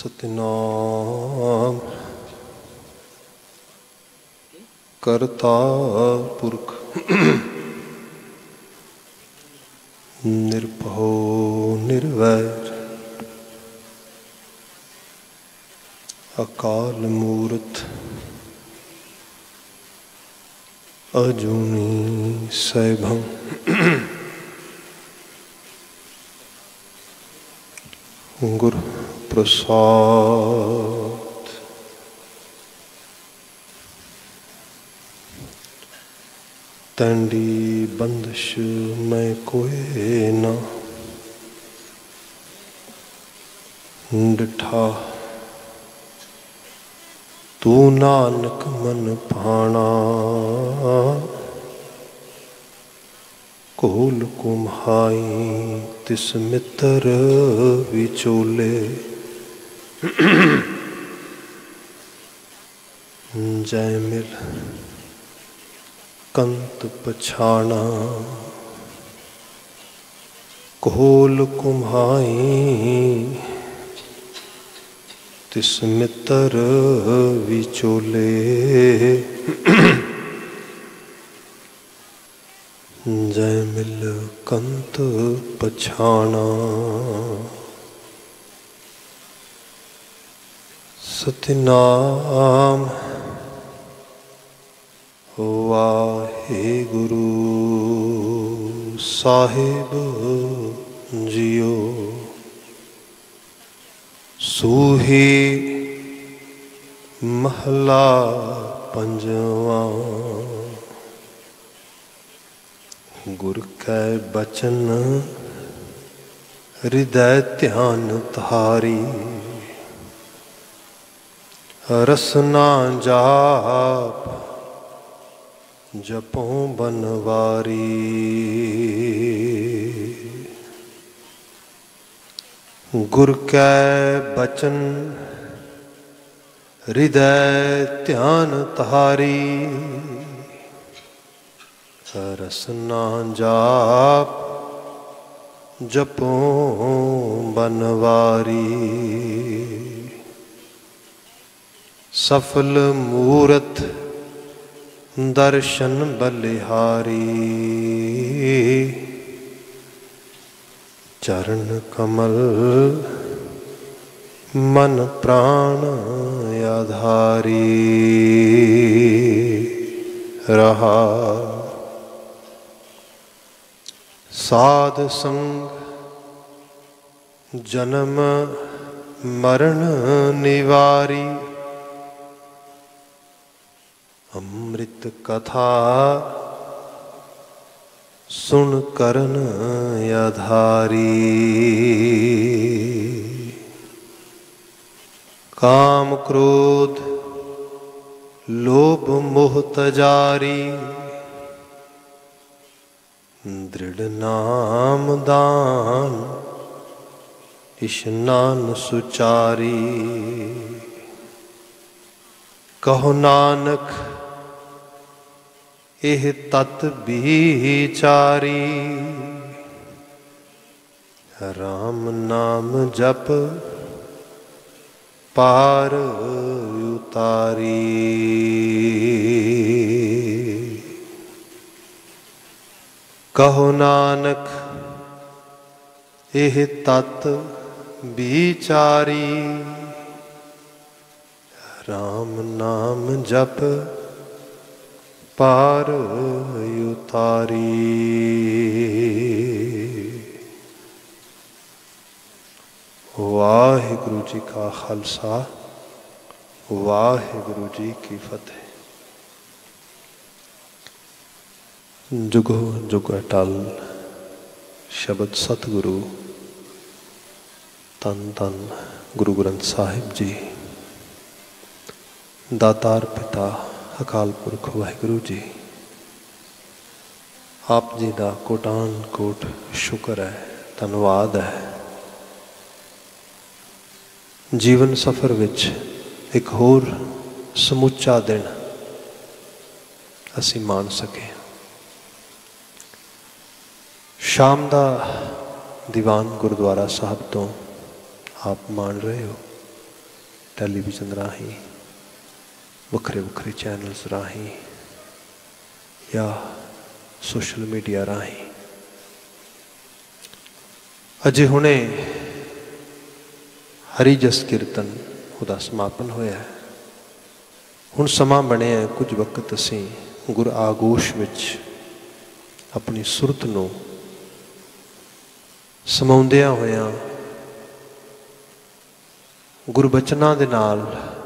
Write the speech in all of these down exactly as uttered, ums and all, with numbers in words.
सतनाम करता पुरख निर्भो निर्वैर अकाल मूर्त अजूनी सैभं गुरु प्रसाद। तंडी बंदिश मैं कोई न डिठा तू नानक मन भाना कोल कुम्हाई तिस मित्र विचोले जय मिल कंत पछाना कोल कुम्हाई तिस मित्र विचोले जय मिल कंत पछाना। सतनाम वाहे गुरु साहिब जियो सूही महला पंजवा। गुर कै बचन हृदय ध्यान धारी रसना जाप जपों बनवारी। गुर कै बचन हृदय ध्यान धारी रसना जाप जपों बनवारी। सफल मूरत दर्शन बलिहारी चरण कमल मन प्राण आधारी। रहा साध संग जन्म मरण निवारी अमृत कथा सुन करन आधारी। काम क्रोध लोभ मोह तजारी दृढ़ नाम दान इशनान सुचारी। कहो नानक एह तत बिचारी राम नाम जप पार उतारी। कहो नानक एह तत बिचारी राम नाम जप पार उतारी। वाहिगुरु जी का खालसा वाहिगुरु जी की फतेह। जुगो जुग अटल शब्द सतगुरु तन तन गुरु ग्रंथ साहिब जी दातार पिता अकाल पुरख वाहिगुरु जी आप जी का कोटान कोट शुक्र है धन्यवाद है। जीवन सफर विच एक होर समुचा दिन असी मान सके। शाम का दीवान गुरुद्वारा साहब तो आप मान रहे हो। टैलीविजन राही, वक्रे वक्रे चैनल्स राही या सोशल मीडिया राही। अजे हुणे हरी जस कीर्तन उहदा समापन होया है। हुण समा बनिया है कुछ वक्त असीं गुर आगोश विच अपनी सुरत नूं समाउंदियां होइयां गुरबचनां दे नाल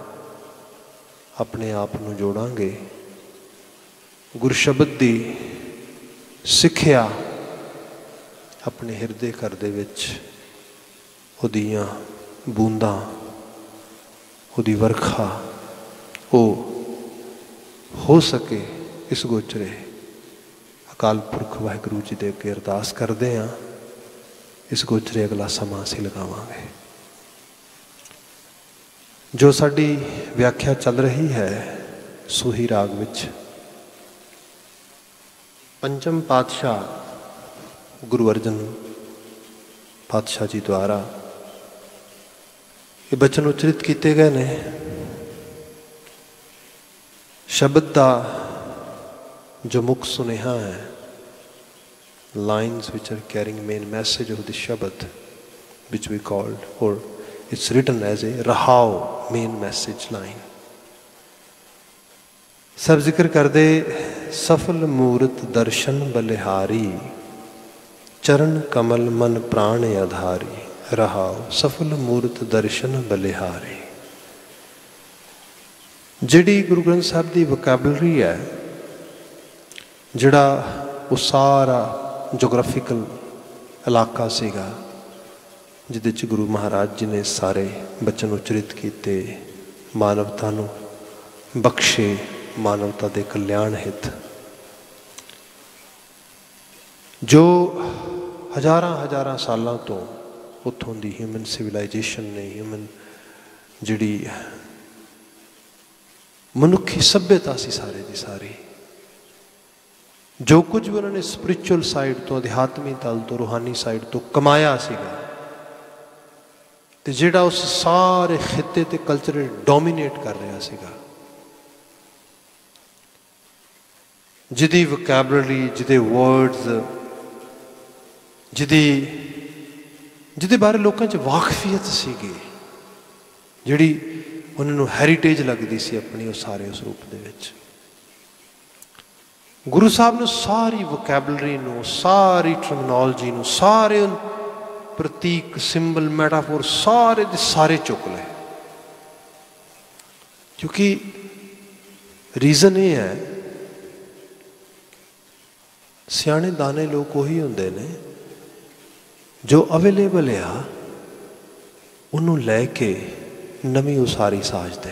अपने आप नूं जोड़ांगे। गुर शब्द दी सिक्ख्या अपने हिरदे घर दे विच उहदियां बूंदां उहदी वर्खा वो हो सके इस गोचरे अकाल पुरख वाहिगुरू जी दे अगे अरदास करते हैं। इस गोचरे अगला समा असीं लगावांगे। जो साडी व्याख्या चल रही है सूही राग विच पंचम पातशाह गुरु अर्जन पातशाह जी द्वारा ये बचन उचरित किए गए ने। शब्द का जो मुख सुनेहा है, lines which are carrying main message of the शब्द विच वी कॉल्ड और it's written as a Rahao main message line. सब जिक्र कर दे सफल मूर्त दर्शन बलिहारी चरण कमल मन प्राण आधारी। रहाओ सफल मूर्त दर्शन बलिहारी। जिहड़ी गुरु ग्रंथ साहब की वोकैबलरी है, जिहड़ा वो सारा जोग्राफिकल इलाका सीगा जिहदे च गुरु महाराज जी ने सारे बचन उचरित किए, मानवता नूं बख्शे, मानवता के कल्याण हित। जो हज़ारां हज़ारां सालों तो उत्थों दी ह्यूमन सिविलाइजेशन ने, ह्यूमन जिहड़ी मनुखी सभ्यता सी सारे दी सारी, जो कुछ भी उन्होंने स्पिरिचुअल साइड तो, अध्यात्मी तल तो, रूहानी साइड तो कमाया सीगा, ते जिहड़ा उस सारे खिते ते कल्चर डोमीनेट कर रहा सीगा, जिहदी वोकैबलरी, जिहदे वर्ड्स, जिहदी जिहदे बारे लोगों च वाकफियत सीगी, जिहड़ी उन्होंने हैरीटेज लगती सी अपनी उस सारे उस रूप दे विच। गुरु साहब ने सारी वोकैबलरी नूं, सारी टर्मिनोलॉजी नूं, सारे प्रतीक, सिंबल, मैटाफोर सारे दे सारे चुक ले। क्योंकि रीजन ये है, सियाने दाने लोग वही होंदे ने जो अवेलेबल आ उन्होंने लैके नवी उसारी साज देन।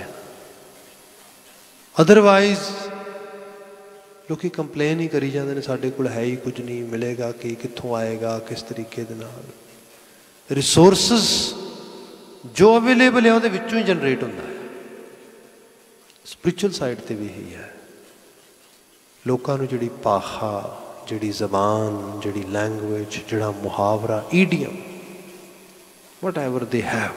अदरवाइज लोग कंप्लेन ही करी जाते हैं, साढ़े कोल है ही कुछ नहीं, मिलेगा कि, कित्थों आएगा, किस तरीके दे नाल। रिसोर्सिस जो अवेलेबल है उहदे विचों ही जनरेट होंदा है। स्पिरिचुअल साइड ते भी यही है। लोगों नूं जिहड़ी पाखा, जिहड़ी जबान, जिहड़ी लैंगुएज, जिहड़ा मुहावरा, idiom, whatever they have,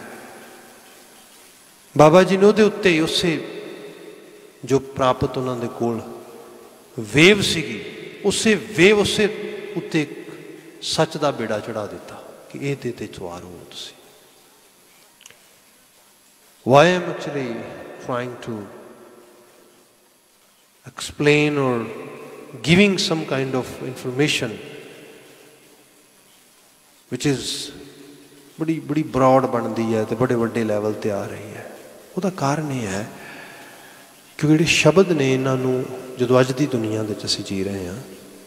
बाबा जी ने उहदे उत्ते उसे जो प्राप्त उन्होंने कोल वेव सीगी, उसे वेव उसे उत्ते सच का बेड़ा चढ़ा दिता कि ये ते ते सवार हो तुसी। Why I am actually trying to explain or giving some kind of information which is बड़ी बड़ी ब्रॉड बनती है तो बड़े बड़े लैवल ते आ रही है। उसका कारण यह है क्योंकि जिहड़े शब्द ने इन्हों जो अज की दुनिया के असीं जी रहे हैं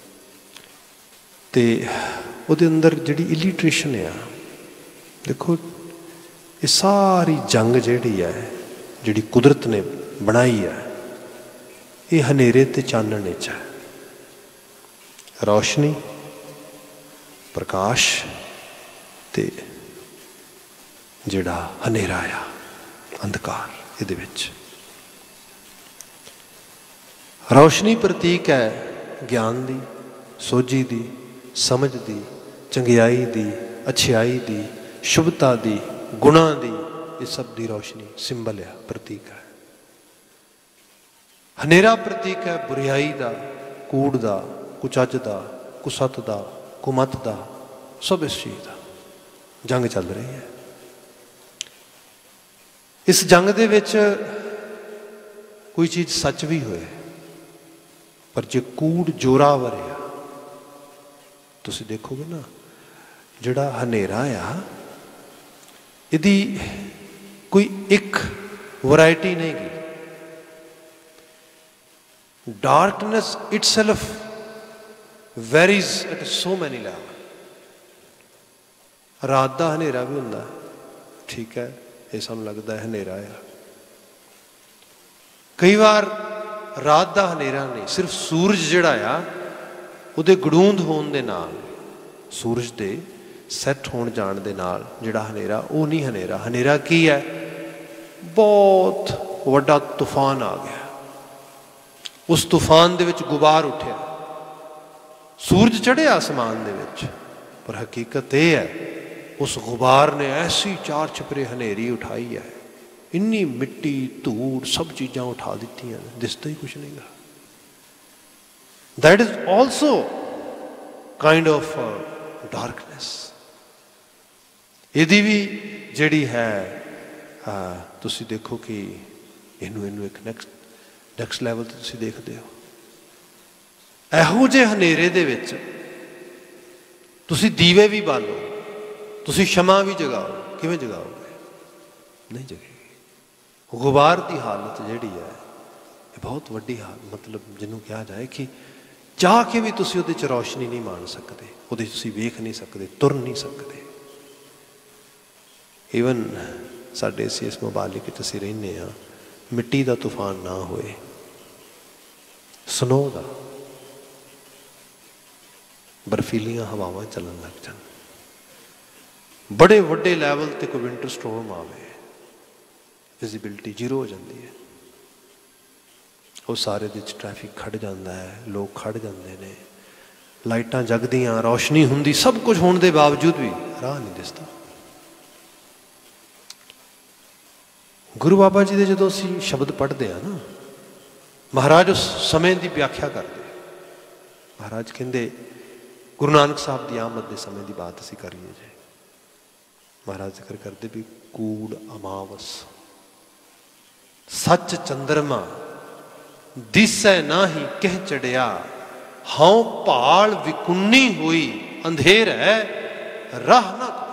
तो वो अंदर जिहड़ी इलिट्रेशन है, देखो ये सारी जंग जिहड़ी है, जिहड़ी कुदरत ने बनाई है, ये हनेरे ते चानण विच है। रोशनी, प्रकाश ते जिहड़ा हनेरा आ, अंधकार, इहदे विच। रोशनी प्रतीक है ज्ञान दी, सोझी दी, समझ दी, चंगियाई दी, अच्छाई दी, शुभता दी, गुणा दी, ये सब दी रोशनी सिंबल है, प्रतीक है। हनेरा प्रतीक है बुराई का, कूड़ का, कुचज का, कुसत का, कुमत का, सब इस चीज़ का जंग चल रही है। इस जंग दे विच कोई चीज़ सच भी होए पर जे कूड़ जोरावर है, तुसीं देखोगे ना जिहड़ा हनेरा आ इहदी कोई एक वैरायटी नहीं गी। Darkness itself varies at so many level. रात का हनेरा भी हुंदा, ठीक है, ये सानूं लगदा है हनेरा आ। कई बार रात का हनेरा नहीं, सिर्फ सूरज जिहड़ा आ उहदे गड़ूंद होण दे नाल, सूरज दे सैट होण जाण दे नाल जिहड़ा हनेरा वो नहीं हनेरा। हनेरा की है? बहुत वड्डा तूफान आ गया, उस तूफान दे विच गुबार उठिया, सूरज चढ़े आसमान दे विच, पर हकीकत यह है उस गुबार ने ऐसी चार छपरे हनेरी उठाई है, इन्नी मिट्टी धूड़ सब चीज़ां उठा दी, दिसता ही कुछ नहीं गा। That is also kind of darkness. यदि भी जिहड़ी है तुसीं देखो कि इनू इनू एक नैक्सट नैक्सट लैवल ते तुसीं देखदे हो। इहो जे हनेरे दे विच तुसीं दीवे भी बालो, तुसीं शमा भी जगाओ, किवें जगाओगे? नहीं जगेगी। गुबार की हालत जिहड़ी है ये बहुत वड्डी हाल, मतलब जिन्हों कहा जाए कि चाह के भी तुसीं उहदे च रोशनी नहीं मान सकते, उहदे तुसीं वेख नहीं सकते, तुर नहीं सकते। ईवन साडे असीं इस मुबालिक च असीं रहिंदे हां, मिट्टी का तूफान ना होए, स्नो का, बर्फीलियां हवावां चलन लग जान, बड़े वड्डे लैवल ते कोई विंटर स्टॉर्म आवे, विजिबिलिटी जीरो हो जाती है, वो सारे विच ट्रैफिक खड़ जाता है, लोग खड़ जाते हैं, लाइटां जगदियां, रोशनी हुंदी, सब कुछ होने के बावजूद भी राह नहीं दिसता। गुरु बाबा जी के जो असीं शब्द पढ़ते हैं ना, महाराज उस समय की व्याख्या करते, महाराज कहते गुरु नानक साहब की आमद के समय की बात असीं करिए जे, महाराज जिक्र करते भी कूड़ अमावस सच चंद्रमा दिसै नाही कह चढ़िया, हाँ भाल विकुन्नी हुई अंधेर है राह ना कोई।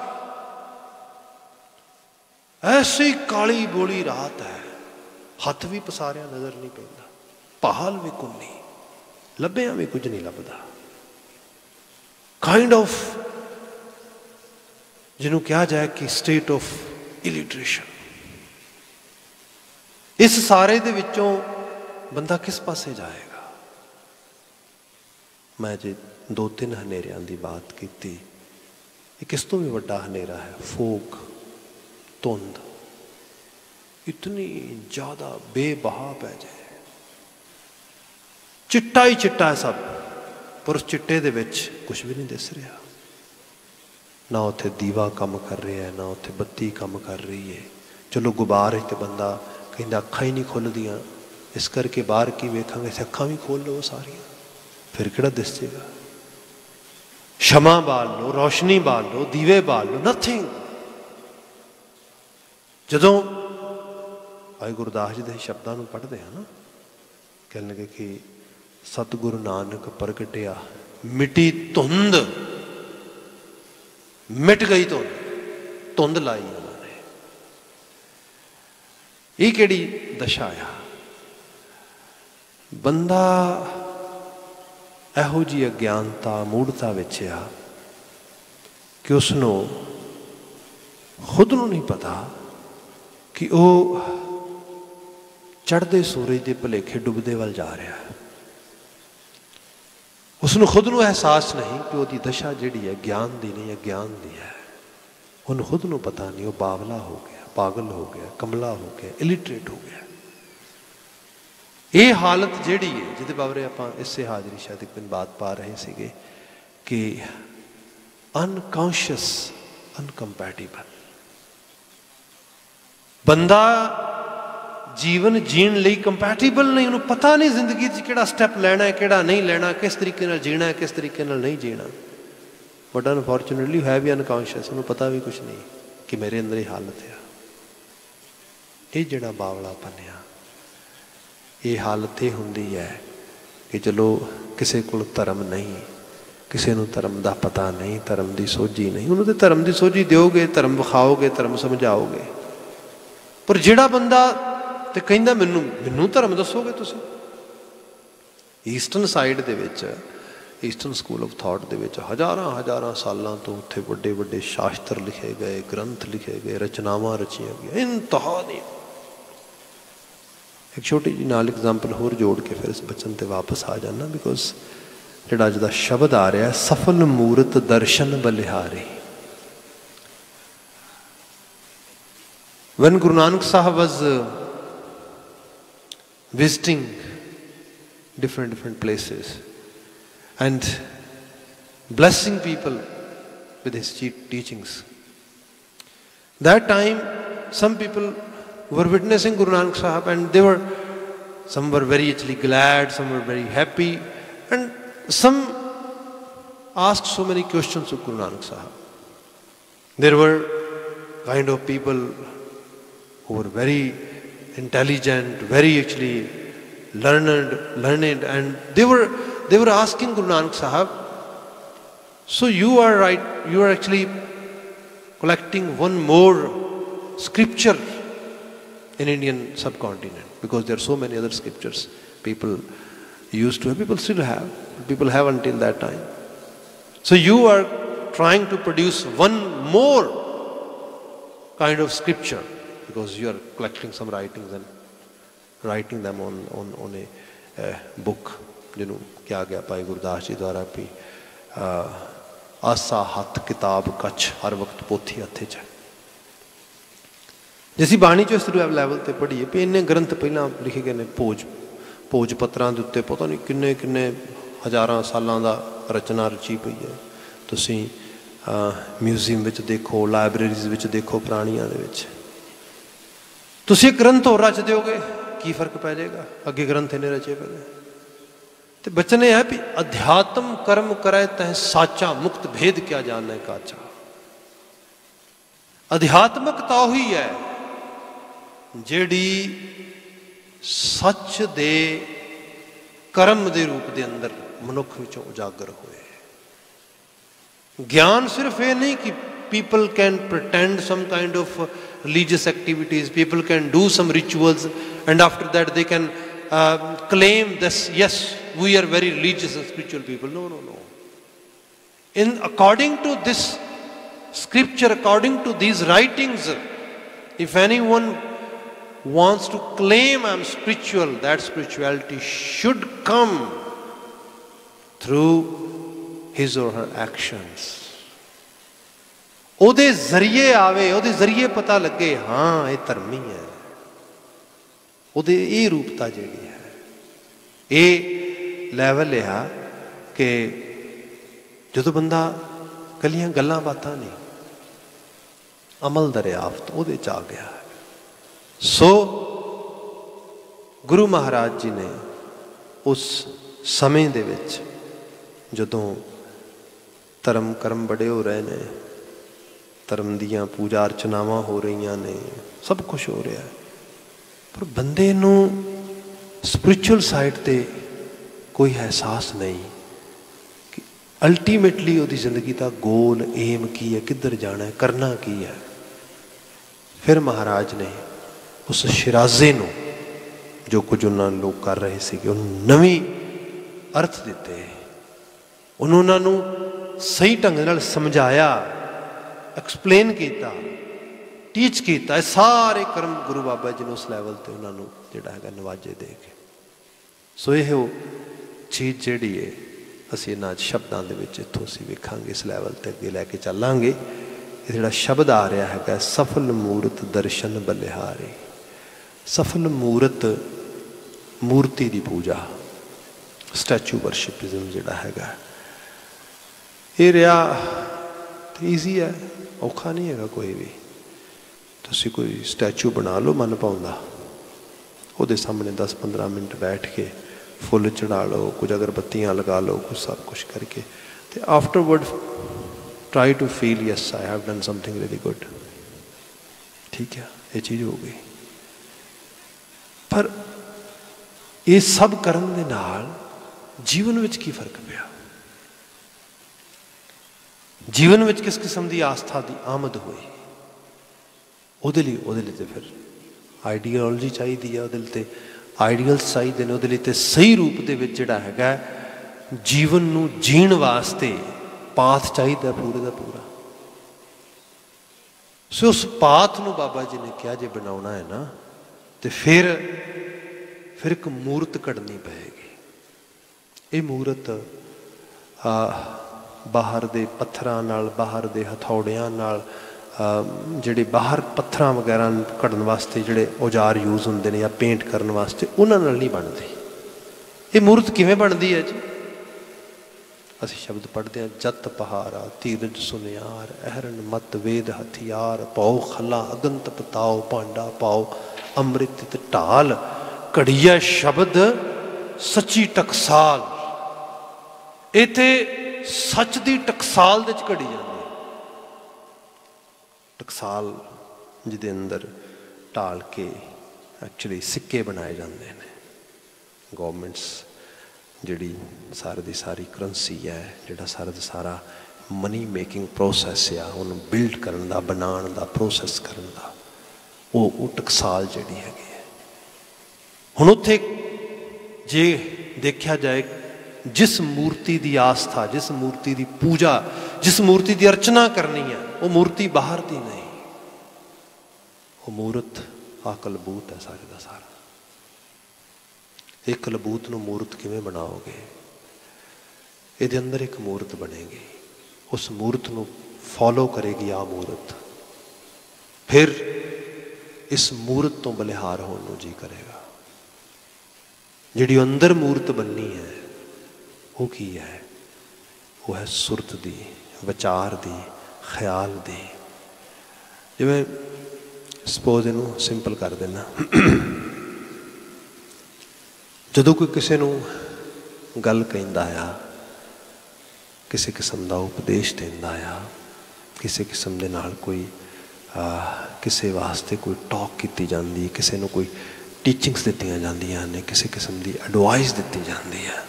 ऐसी काली बोली रात है, हथ भी पसारिया नजर नहीं पैंदा, भाल विकुन्नी, लभ्या भी कुछ नहीं लभदा। काइंड ऑफ जिन्हों कहा जाए कि स्टेट ऑफ इलिटरेशन। इस सारे दे विचों बंदा किस पासे जाएगा? मैं जे दो तीन हनेरियां की बात की, किस तो भी वड्डा हनेरा है फोग, धुंध, इतनी ज्यादा बेबहा पै जाए, चिट्टा ही चिट्टा है सब, पर उस चिट्टे दे विच कुछ भी नहीं दिस रहा, ना उत्थे दीवा काम कर रहा है, ना उत्थे बत्ती काम कर रही है। चलो गुबार है तो बंदा कहता अखा ही नहीं खुलदियां, इस करके बाहर की वेखांगे, अखा भी खोल लो सारियां, फिर किहड़ा दिस जाएगा? शमा बाल लो, रोशनी बाल लो, दीवे बाल लो, नथिंग। जदों भाई गुरदास जी के शब्दों को पढ़ते हैं ना, कह लगे कि सतगुरु नानक प्रगटिया मिटी धुंध, मिट गई धुंध, धुंध लाई उन्होंने। ये केड़ी दशा आ? बंदा इहो जी अज्ञानता मूढ़ता विच आ कि उसनों खुद नूं नहीं पता कि वह चढ़ते सूरज के भुलेखे डुबदे वाल जा रहा है। उसनों खुद नूं एहसास नहीं कि उसकी दशा जिहड़ी है ज्ञान की नहीं, अज्ञान की है। उन्होंने खुद नूं पता नहीं, वह बावला हो गया, पागल हो गया, कमला हो गया, इलिटरेट हो गया। ये हालत जिहड़ी है जिहदे बारे आपां इसे हाजरी शायद एक दिन बात पा रहे थे कि अनकॉन्शियस अनकंपैटिबल, बंदा जीवन जीण लई कंपैटिबल नहीं, उन्होंने पता नहीं जिंदगी किहड़ा स्टैप लेना है किहड़ा नहीं लेना, किस तरीके नाल जीना है किस तरीके नाल नहीं जीना। बट अनफॉर्चुनेटली है भी अनकॉन्शियस, उन्होंने पता भी कुछ नहीं कि मेरे अंदर ही हालत है। ये जिहड़ा बावलापन आ, ये हालत ये हुंदी है कि चलो किसी को धर्म नहीं, किसी को धर्म का पता नहीं, धर्म की सोझी नहीं, उन्होंने धर्म की सोझी दोगे, धर्म विखाओगे, धर्म समझाओगे। पर जिहड़ा बंदा तो कहंदा मैनू मैनू धर्म दसोगे तुसीं। ईस्टर्न साइड दे विच, ईस्टर्न स्कूल ऑफ थॉट दे विच हज़ारां हज़ारां सालों तो उत्थे वड्डे वड्डे शास्त्र लिखे गए, ग्रंथ लिखे गए, रचनावां रचियां गई इंतहा दी। एक छोटी जी नाल एग्जाम्पल होर जोड़ के फिर इस बचन ते वापस आ जाना, बिकॉज जिहड़ा अज दा शब्द आ रहा है, सफल मूरत दर्शन बलिहारी। When Guru Nanak Sahib was uh, visiting different different places and blessing people with his teachings, that time some people were witnessing Guru Nanak Sahib and they were, some were very actually glad, some were very happy, and some asked so many questions of Guru Nanak Sahib. There were kind of people who were very intelligent, very actually learned, learned, and they were they were asking Guru Nanak Sahib, so you are right, you are actually collecting one more scripture in Indian subcontinent, because there are so many other scriptures people used to have, people still have, people have until that time. So you are trying to produce one more kind of scripture, because you are collecting some writings and writing them on on on a uh, book, जिन्हों क्या गया भाई गुरदास जी द्वारा भी आसा हथ किताब कच्छ हर वक्त पोथी हथे च। जिसी बाणी चो इस लैवल ते पढ़ीए भी इन्ने ग्रंथ पहला लिखे गए ने भोज भोज पत्रों के उत्ते पता नहीं किन्ने किन्ने हज़ारां सालों का रचना रची पई है। तुसी म्यूजियम विच देखो, लाइब्रेरीज विच देखो पुरानियां दे विच, तुसी एक ग्रंथ होर रच दोगे की फर्क पै जाएगा, अगे ग्रंथ इन्ने रचे पहले। तो बचन यह है भी अध्यात्म कर्म करे तह साचा, मुक्त भेद क्या जाने काचा। अध्यात्मकता ही है जेड़ी सच दे कर्म दे रूप दे अंदर मनुख विचों उजागर होए। ज्ञान सिर्फ ये नहीं कि people can pretend some kind of religious activities, people can do some rituals, and after that they can uh, claim this, yes, we are very religious and spiritual people. No, no, no. In according to this scripture, according to these writings, if anyone wants to claim I am spiritual, that spirituality should come through his or her actions. ਉਹਦੇ ਜ਼ਰੀਏ ਆਵੇ, ਉਹਦੇ ਜ਼ਰੀਏ ਪਤਾ ਲੱਗੇ ਹਾਂ ਇਹ ਧਰਮੀ ਹੈ, ਉਹਦੇ ਇਹ ਰੂਪਤਾ ਜਿਹੜੀ ਹੈ, ਇਹ ਲੈਵਲ ਆ ਕਿ ਜਦੋਂ ਬੰਦਾ ਕੱਲੀਆਂ ਗੱਲਾਂ ਬਾਤਾਂ ਨਹੀਂ, ਅਮਲ ਦਰਿਆਫਤ ਉਹਦੇ ਚ ਆ ਗਿਆ। ਸੋ ਗੁਰੂ ਮਹਾਰਾਜ ਜੀ ਨੇ ਉਸ ਸਮੇਂ ਦੇ ਵਿੱਚ ਜਦੋਂ ਧਰਮ ਕਰਮ ਬੜੇ ਹੋ ਰਹੇ ਨੇ, धर्म दियाँ पूजा अर्चनावां हो रही ने, सब कुछ हो रहा है, पर बंदे नूं स्पिरिचुअल साइड ते कोई एहसास नहीं कि अल्टीमेटली उसकी जिंदगी का गोल एम की है, किधर जाना है, करना की है। फिर महाराज ने उस शिराजे नूं जो कुछ उन्होंने लोग कर रहे थे उन्होंने नवी अर्थ दिते, उन्होंने सही ढंग नाल समझाया, एक्सप्लेन किया, टीच किया। सारे कर्म गुरु बाबा जी ने उस लैवल पर उन्होंने जोड़ा है नवाजे दे के। सो ये चीज़ जी है असी इन्होंने शब्दों के इतों असी वेखांगे, इस लैवल पर अगे लैके चलांगे। जोड़ा शब्द आ रहा है सफल मूरत दर्शन बलिहारी। सफल मूरत मूर्ति की पूजा, स्टैचू वर्शिपिज्म जोड़ा है ये रहा ईजी है, औखा नहीं है कोई भी। तुसी कोई स्टैचू बना लो मन पाउंदा, ਉਹਦੇ सामने दस पंद्रह मिनट बैठ के फुल चढ़ा लो, कुछ अगरबत्तियाँ लगा लो, कुछ सब कुछ करके, तो afterward try to feel yes I have done something really good. ठीक है, ये चीज़ हो गई। पर ये सब करन दे नाल जीवन विच की फर्क पिया? जीवन विच किस किस्म की आस्था की आमद हुई? ਉਹਦੇ ਲਈ ਉਹਦੇ ਲਈ ਤੇ ਫਿਰ ਆਈਡੀਓਲੋਜੀ ਚਾਹੀਦੀ ਹੈ, ਉਹਦੇ ਲਈ ਤੇ ਆਈਡੀਅਲਸ ਚਾਹੀਦੇ ਨੇ, ਉਹਦੇ ਲਈ ਤੇ ਸਹੀ ਰੂਪ ਦੇ ਵਿੱਚ ਜਿਹੜਾ ਹੈਗਾ ਜੀਵਨ ਨੂੰ ਜੀਣ ਵਾਸਤੇ ਪਾਥ ਚਾਹੀਦਾ ਪੂਰੇ ਦਾ ਪੂਰਾ। ਸੋ ਉਸ ਪਾਥ ਨੂੰ ਬਾਬਾ ਜੀ ਨੇ ਕਿਹਾ ਜੇ ਬਣਾਉਣਾ ਹੈ ਨਾ ਤੇ ਫਿਰ ਫਿਰ ਇੱਕ ਮੂਰਤ ਕੱਢਣੀ ਪਏਗੀ। ਇਹ ਮੂਰਤ ਬਾਹਰ ਦੇ ਪੱਥਰਾਂ ਨਾਲ, ਬਾਹਰ ਦੇ ਹਥੌੜਿਆਂ ਨਾਲ, ਜਿਹੜੇ ਬਾਹਰ ਪੱਥਰਾਂ ਵਗੈਰਾ ਕੱਢਣ ਵਾਸਤੇ ਜਿਹੜੇ ਔਜ਼ਾਰ ਯੂਜ਼ ਹੁੰਦੇ ਨੇ ਜਾਂ ਪੇਂਟ ਕਰਨ ਵਾਸਤੇ, ਉਹਨਾਂ ਨਾਲ ਨਹੀਂ ਬਣਦੀ। ਇਹ ਮੂਰਤ ਕਿਵੇਂ ਬਣਦੀ ਹੈ ਜੀ? ਅਸੀਂ ਸ਼ਬਦ ਪੜ੍ਹਦੇ ਹਾਂ, ਜਤ ਪਹਾਰਾ ਧੀਰਜ ਸੁਨਿਆਰ, ਅਹਰਨ ਮਤ ਵੇਦ ਹਥਿਆਰ, ਪਾਓ ਖੱਲਾ ਅਗਨ ਤਪਤਾਓ, ਭਾਂਡਾ ਪਾਓ ਅੰਮ੍ਰਿਤ ਤੇ ਢਾਲ, ਘੜੀਆ ਸ਼ਬਦ ਸੱਚੀ ਟਕਸਾਲ। ਇੱਥੇ ਸੱਚ ਦੀ ਟਕਸਾਲ ਦੇ 'ਚ ਘੜੀ ਜਾਂਦੀ। ਟਕਸਾਲ ਜਿਹਦੇ ਅੰਦਰ ਢਾਲ ਕੇ ਐਕਚੁਅਲੀ ਸਿੱਕੇ ਬਣਾਏ ਜਾਂਦੇ ਨੇ। ਗੌਰਮੈਂਟਸ ਜਿਹੜੀ ਸਾਰੀ ਦੀ ਸਾਰੀ ਕਰੰਸੀ ਹੈ, ਜਿਹੜਾ ਸਾਰਾ ਦਾ ਸਾਰਾ ਮਨੀ ਮੇਕਿੰਗ ਪ੍ਰੋਸੈਸ ਆ, ਉਹਨੂੰ ਬਿਲਡ ਕਰਨ ਦਾ, ਬਣਾਉਣ ਦਾ, ਪ੍ਰੋਸੈਸ ਕਰਨ ਦਾ, ਉਹ ਉਹ ਟਕਸਾਲ ਜਿਹੜੀ ਹੈਗੀ ਹੈ। ਹੁਣ ਉੱਥੇ ਜੇ ਦੇਖਿਆ ਜਾਏ, ਜਿਸ ਮੂਰਤੀ ਦੀ ਆਸਥਾ, ਜਿਸ ਮੂਰਤੀ ਦੀ ਪੂਜਾ, ਜਿਸ ਮੂਰਤੀ ਦੀ ਅਰਚਨਾ ਕਰਨੀ ਹੈ, ਉਹ ਮੂਰਤੀ ਬਾਹਰ ਦੀ ਨਹੀਂ, ਉਹ ਮੂਰਤ ਆ ਕਲਬੂਤ ਹੈ ਸਾਰੇ ਦਾ ਸਾਰਾ। ਇਹ ਕਲਬੂਤ ਨੂੰ ਮੂਰਤ ਕਿਵੇਂ ਬਣਾਓਗੇ? ਇਹਦੇ ਅੰਦਰ ਇੱਕ ਮੂਰਤ ਬਣੇਗੀ, ਉਸ ਮੂਰਤ ਨੂੰ ਫੋਲੋ ਕਰੇਗੀ ਆ ਮੂਰਤ, ਫਿਰ ਇਸ ਮੂਰਤ ਤੋਂ ਬਲਿਹਾਰ ਹੋਣ ਨੂੰ ਜੀ ਕਰੇਗਾ। ਜਿਹੜੀ ਅੰਦਰ ਮੂਰਤ ਬਣਨੀ ਹੈ ਉਹ ਕੀ ਹੈ? ਉਹ ਹੈ ਸੁਰਤ ਦੀ, ਵਿਚਾਰ ਦੀ, ਖਿਆਲ ਦੀ। ਜਿਵੇਂ ਸਪੋਜ਼ ਇਹਨੂੰ ਸਿੰਪਲ ਕਰ ਦੇਣਾ, ਜਦੋਂ ਕੋਈ ਕਿਸੇ ਨੂੰ ਗੱਲ ਕਹਿੰਦਾ ਆ, ਕਿਸੇ ਕਿਸਮ ਦਾ ਉਪਦੇਸ਼ ਦਿੰਦਾ ਆ, ਕਿਸੇ ਕਿਸਮ ਦੇ ਨਾਲ ਕੋਈ ਕਿਸੇ ਵਾਸਤੇ ਕੋਈ ਟਾਕ ਕੀਤੀ ਜਾਂਦੀ, ਕਿਸੇ ਨੂੰ ਕੋਈ ਟੀਚਿੰਗਸ ਦਿੱਤੀਆਂ ਜਾਂਦੀਆਂ ਨੇ, ਕਿਸੇ ਕਿਸਮ ਦੀ ਐਡਵਾਈਸ ਦਿੱਤੀ ਜਾਂਦੀ ਹੈ।